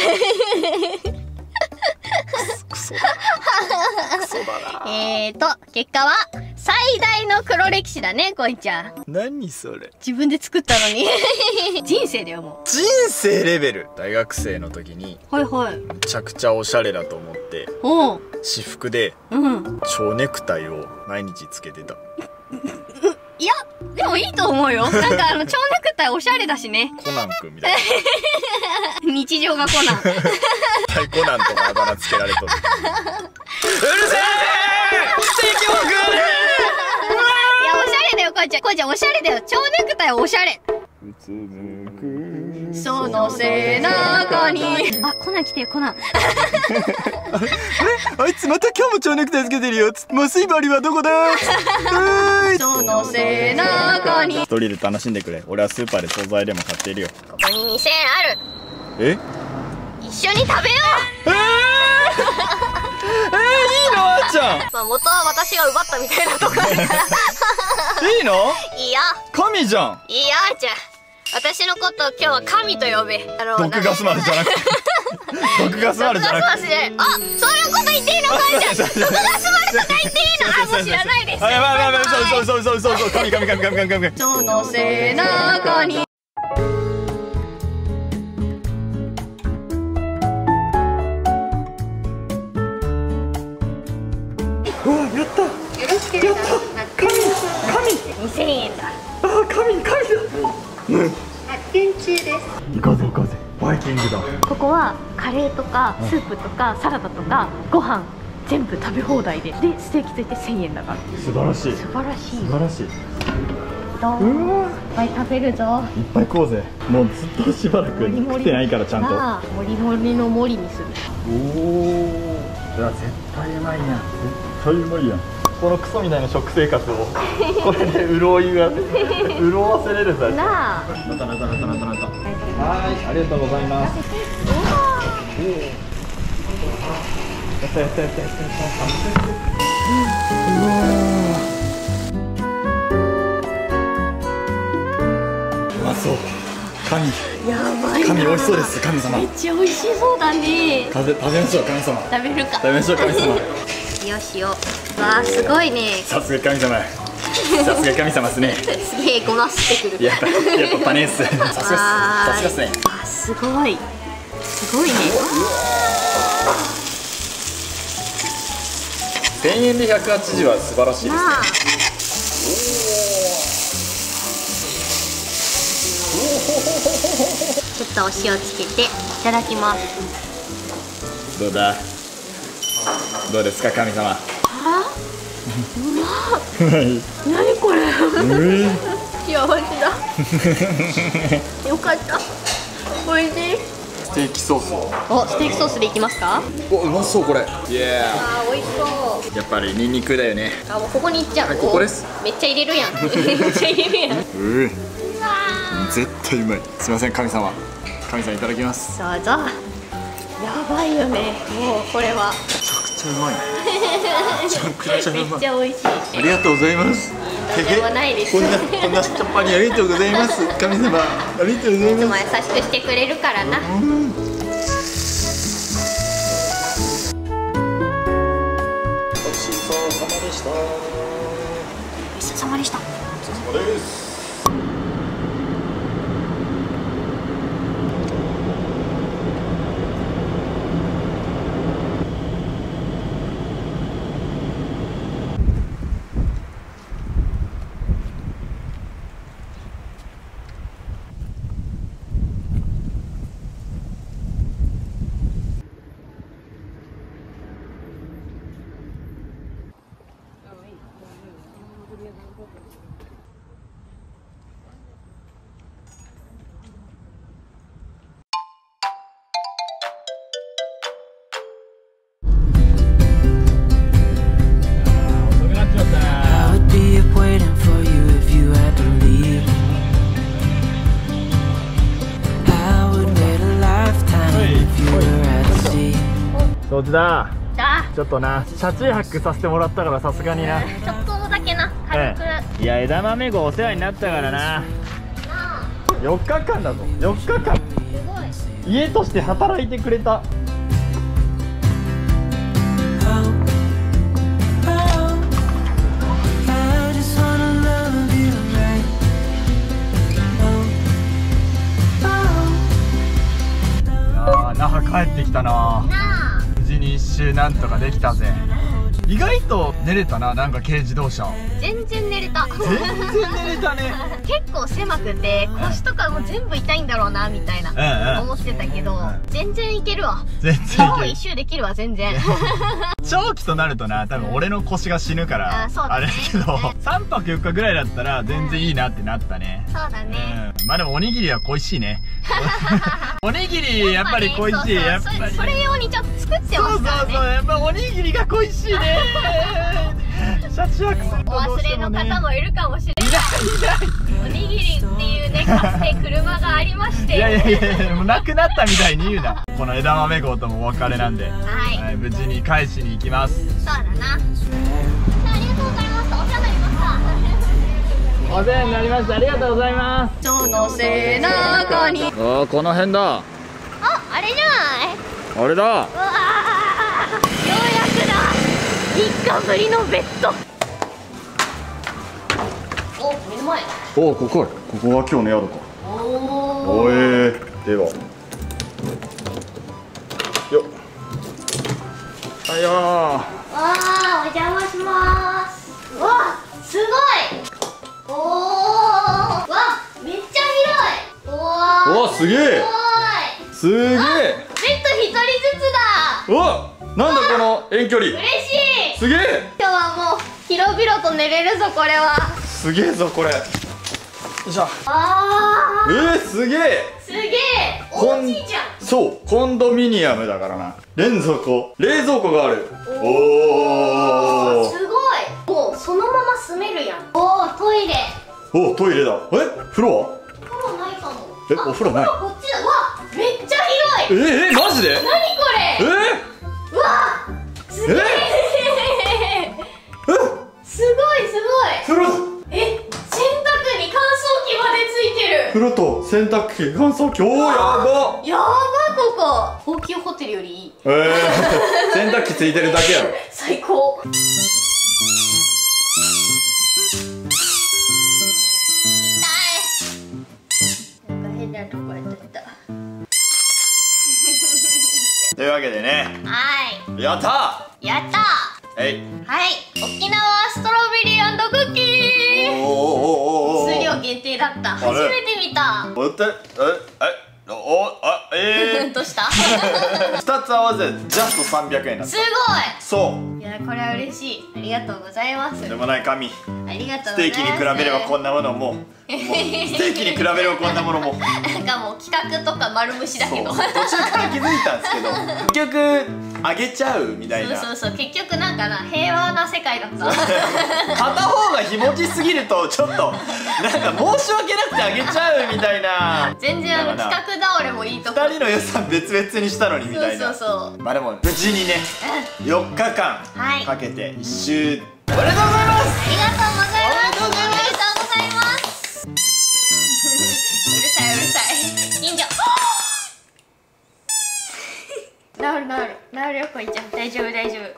クソだな。 結果は最大の黒歴史だね、こいちゃん。 何それ。 自分で作ったのに。人生だよ、もう。 人生レベル。大学生の時にはいはい。 めちゃくちゃおしゃれだと思っておう。 私服でうん。 蝶ネクタイを毎日つけてた。 いや、でもいいと思うよ。なんか蝶ネクタイおしゃれだしね。 コナン君みたいな。 日常がコナン。 コナンとかあだ名つけられとる。うるせえ。ステーキも食うね。 いや、おしゃれだよ、こいちゃん。こいちゃんおしゃれだよ。蝶ネクタイおしゃれ。その背中に。あ、コナン来てよ、コナン。 あいつまた今日も蝶ネクタイつけてるよ。麻酔針はどこだ。 その背中に。 一人で楽しんでくれ。俺はスーパーで惣菜でも買っているよ。 ここに2000円ある。 え？ 一緒に食べよう。 いいのあーちゃん。 まあ元は私が奪ったみたいなとこあるから。 いいの？ いいよ。 神じゃん。 いいよ、あーちゃん。私のことを今日は神と呼べ。 毒ガス丸じゃなくて。毒ガス丸じゃなくて。 あ、そういうこと言っていいのかいちゃん。毒ガス丸とか言っていいの？あ、もう知らないです。 やばい、そう。神。 その背中に。 うわ、やった。 よろしければ。神。2000円だ。 あ、神だ。 発見中です。 行こうぜ。バイキングだ。 ここはカレーとかスープとかサラダとかご飯全部食べ放題で、ステーキついて1000円だから。 素晴らしい。 素晴らしい。 素晴らしい。 どう？いっぱい食べるぞ。 いっぱい食おうぜ。もうずっとしばらく食ってないからちゃんと。 なあ、もりもりの森にする。 おお。いや絶対うまいやん。絶対うまいやん。このクソみたいな食生活をこれで潤わせれるさ。 なあ。 なった。はい、ありがとうございます。やった。うわそう神やばいな。 神美味しそうです。神様めっちゃ美味しそうだね。 食べましょう神様。 食べるか。 食べましょう神様。 よしよ。わあすごいね。 さすが神様。さすが神様ですね。 すげえごますってくる。 やっぱパネっす。さすがっす。さすがっすね。 あすごい。すごいね。 1000円で180は素晴らしいですね。 ちょっとお塩つけていただきます。 どうだ。どうですか神様。 あうまっ。何これ。幸せだ。よかった。おいしい。 ステーキソースを。 おステーキソースでいきますか。 おうまそうこれ。イエあー美味しそう。 ー。やっぱりニンニクだよね。 あもうここにいっちゃう。 はいここです。 めっちゃ入れるやん。めっちゃ入れるやん。 絶対うまい。すみません神様。神様いただきます。 どうぞ。やばいよね。もうこれは。 めちゃくちゃうまい。めちゃくちゃうまい。 めっちゃ美味しい。 ありがとうございます。 とんでもないです。 こんなしょっぱにありがとうございます。神様ありがとうございいつもま優しくしてくれるからな。 ごちそうさまでした。 ごちそうさまでした。 ごちそうさまです。どっちだ。ちょっとな車中泊させてもらったからさすがにな。 ちょっとだけな軽く。 いや枝豆号お世話になったからな。4日間だぞ。4日間家として働いてくれた。那覇帰ってきたな。無事に1周なんとかできたぜ。意外と寝れたな。なんか軽自動車全然寝れた。 全然寝れたね。 結構狭くて腰とかも全部痛いんだろうなみたいな思ってたけど、全然いけるわ。 全然いける。 一周できるわ全然。 長期となるとな多分俺の腰が死ぬからあれだけど、3泊4日ぐらいだったら全然いいなってなったね。 そうだね。 まあでもおにぎりは恋しいね。おにぎりやっぱり恋しい。やっぱりそれ用にちょっと作ってますからね。 そうやっぱおにぎりが恋しいね。車中泊するとお忘れの方もいるかもしれない。おにぎりっていうねかつて車がありまして。 いやもうなくなったみたいに言うな。この枝豆号ともお別れなんで、はい、無事に返しに行きます。 そうだな。ありがとうございました。お世話になりました。 お世話になりました。ありがとうございます。 その背中に。 ああこの辺だ。 あれじゃない。 あれだ。 うわーようやくだ。3日ぶりのベッド。お目の前。 おここは今日の宿か。おではよっはいよー。 わあお邪魔します。わあすごい。おおわめっちゃ広い。 おすげえすげえ。 ベッド1人ずつだ。 うわなんだこの遠距離。 嬉しい。 すげえ。 今日はもう広々と寝れるぞこれは。 すげえぞこれ。よいしょ。 あーすげえすげえ大きいじゃん。 そうコンドミニアムだからな。冷蔵庫がある。おおすごい。もうそのまま住めるやん。おおトイレ。 おトイレだ。風呂は風呂ないかも。 お風呂ない。 こっちだ。わめっちゃ広い。 マジで。 何これ。うわすげえすごい風呂洗濯に乾燥機までついてる。 風呂と洗濯機乾燥機、おー、やば。 やば、ここ高級ホテルよりいい。 洗濯機ついてるだけやろ。 最高。変なとこやった。 というわけでね、 はい、 やったーやったー。はい、 沖縄ストロベリー&クッキー。数量限定だった。初めて見た。どうした？ 2つ合わせてジャスト300円だった。 すごい。 そう。 いや、これは嬉しい。ありがとうございます。 でもない神。 ありがとうございます。 ステーキに比べればこんなものもステーキに比べればこんなものもなんかもう企画とか丸虫だけど、途中から気づいたんですけど、結局あげちゃうみたいな。 そう結局なんかな、平和な世界だった。 片方が日持ちすぎるとちょっとなんか申し訳なくてあげちゃうみたいな。 全然企画倒れもいいとこ。 2人の予算別々にしたのにみたいな。まあでも無事にね、4日間かけて1周おめでとうございます。ありがとうございます。 おめでとうございます。うるさい近所。治るよ、こいちゃん。大丈夫。よいしょ。はい。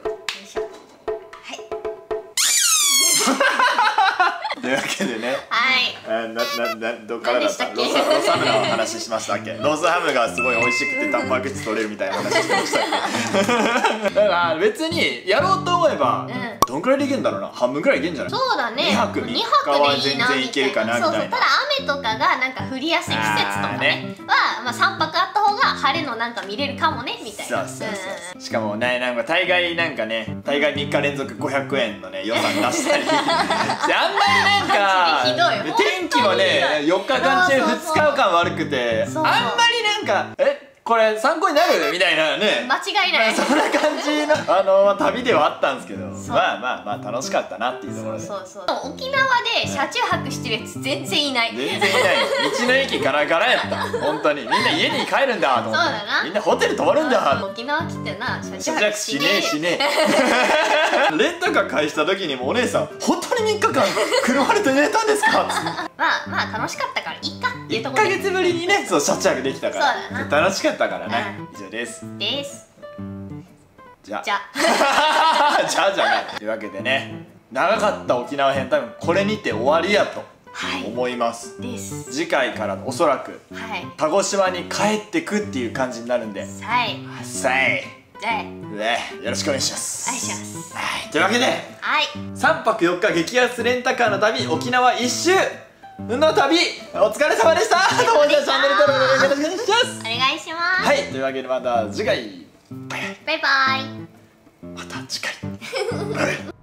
というわけでね、どっからだった？ロースハムの話しましたっけ？ロースハムがすごい美味しくてタンパク質取れるみたいな話してましたっけ？だから別にやろうと思えば、どんくらいでいけんだろうな。半分くらいいけんじゃない？ そうだね。2泊 3日は全然いけるかなみたいな。 ただ雨とかがなんか降りやすい季節とかねは、まあ3泊あった方が晴れのなんか見れるかもねみたいな。 そうしかもね、なんか大概3日連続500円のね予算出したり。あんまりなんか天気もね、4日間中2日間悪くて、あんまりなんかこれ参考になるみたいなね、 間違いない、 そんな感じの旅ではあったんですけど、まあ楽しかったなっていうところで。 沖縄で車中泊してるやつ全然いない。 道の駅ガラガラやった。本当にみんな家に帰るんだと思って、みんなホテル泊まるんだ。 沖縄来てな、車中泊しねえ。レンタカー返した時にもお姉さん、本当に3日間車で寝たんですか？ まあ楽しかったからいいかっていうところで、 1ヶ月ぶりにね、車中泊できたから楽しかったからね。以上です。じゃあじゃない。というわけでね、長かった沖縄編多分これにて終わりやと思います。次回からおそらく鹿児島に帰ってくっていう感じになるんで、よろしくお願いします。というわけで3泊4日激安レンタカーの旅沖縄1周の旅お疲れ様でした。どうも、じゃあチャンネル登録よろしくお願いします。 お願いします。 というわけでまた次回、 バイバイ。 また次回。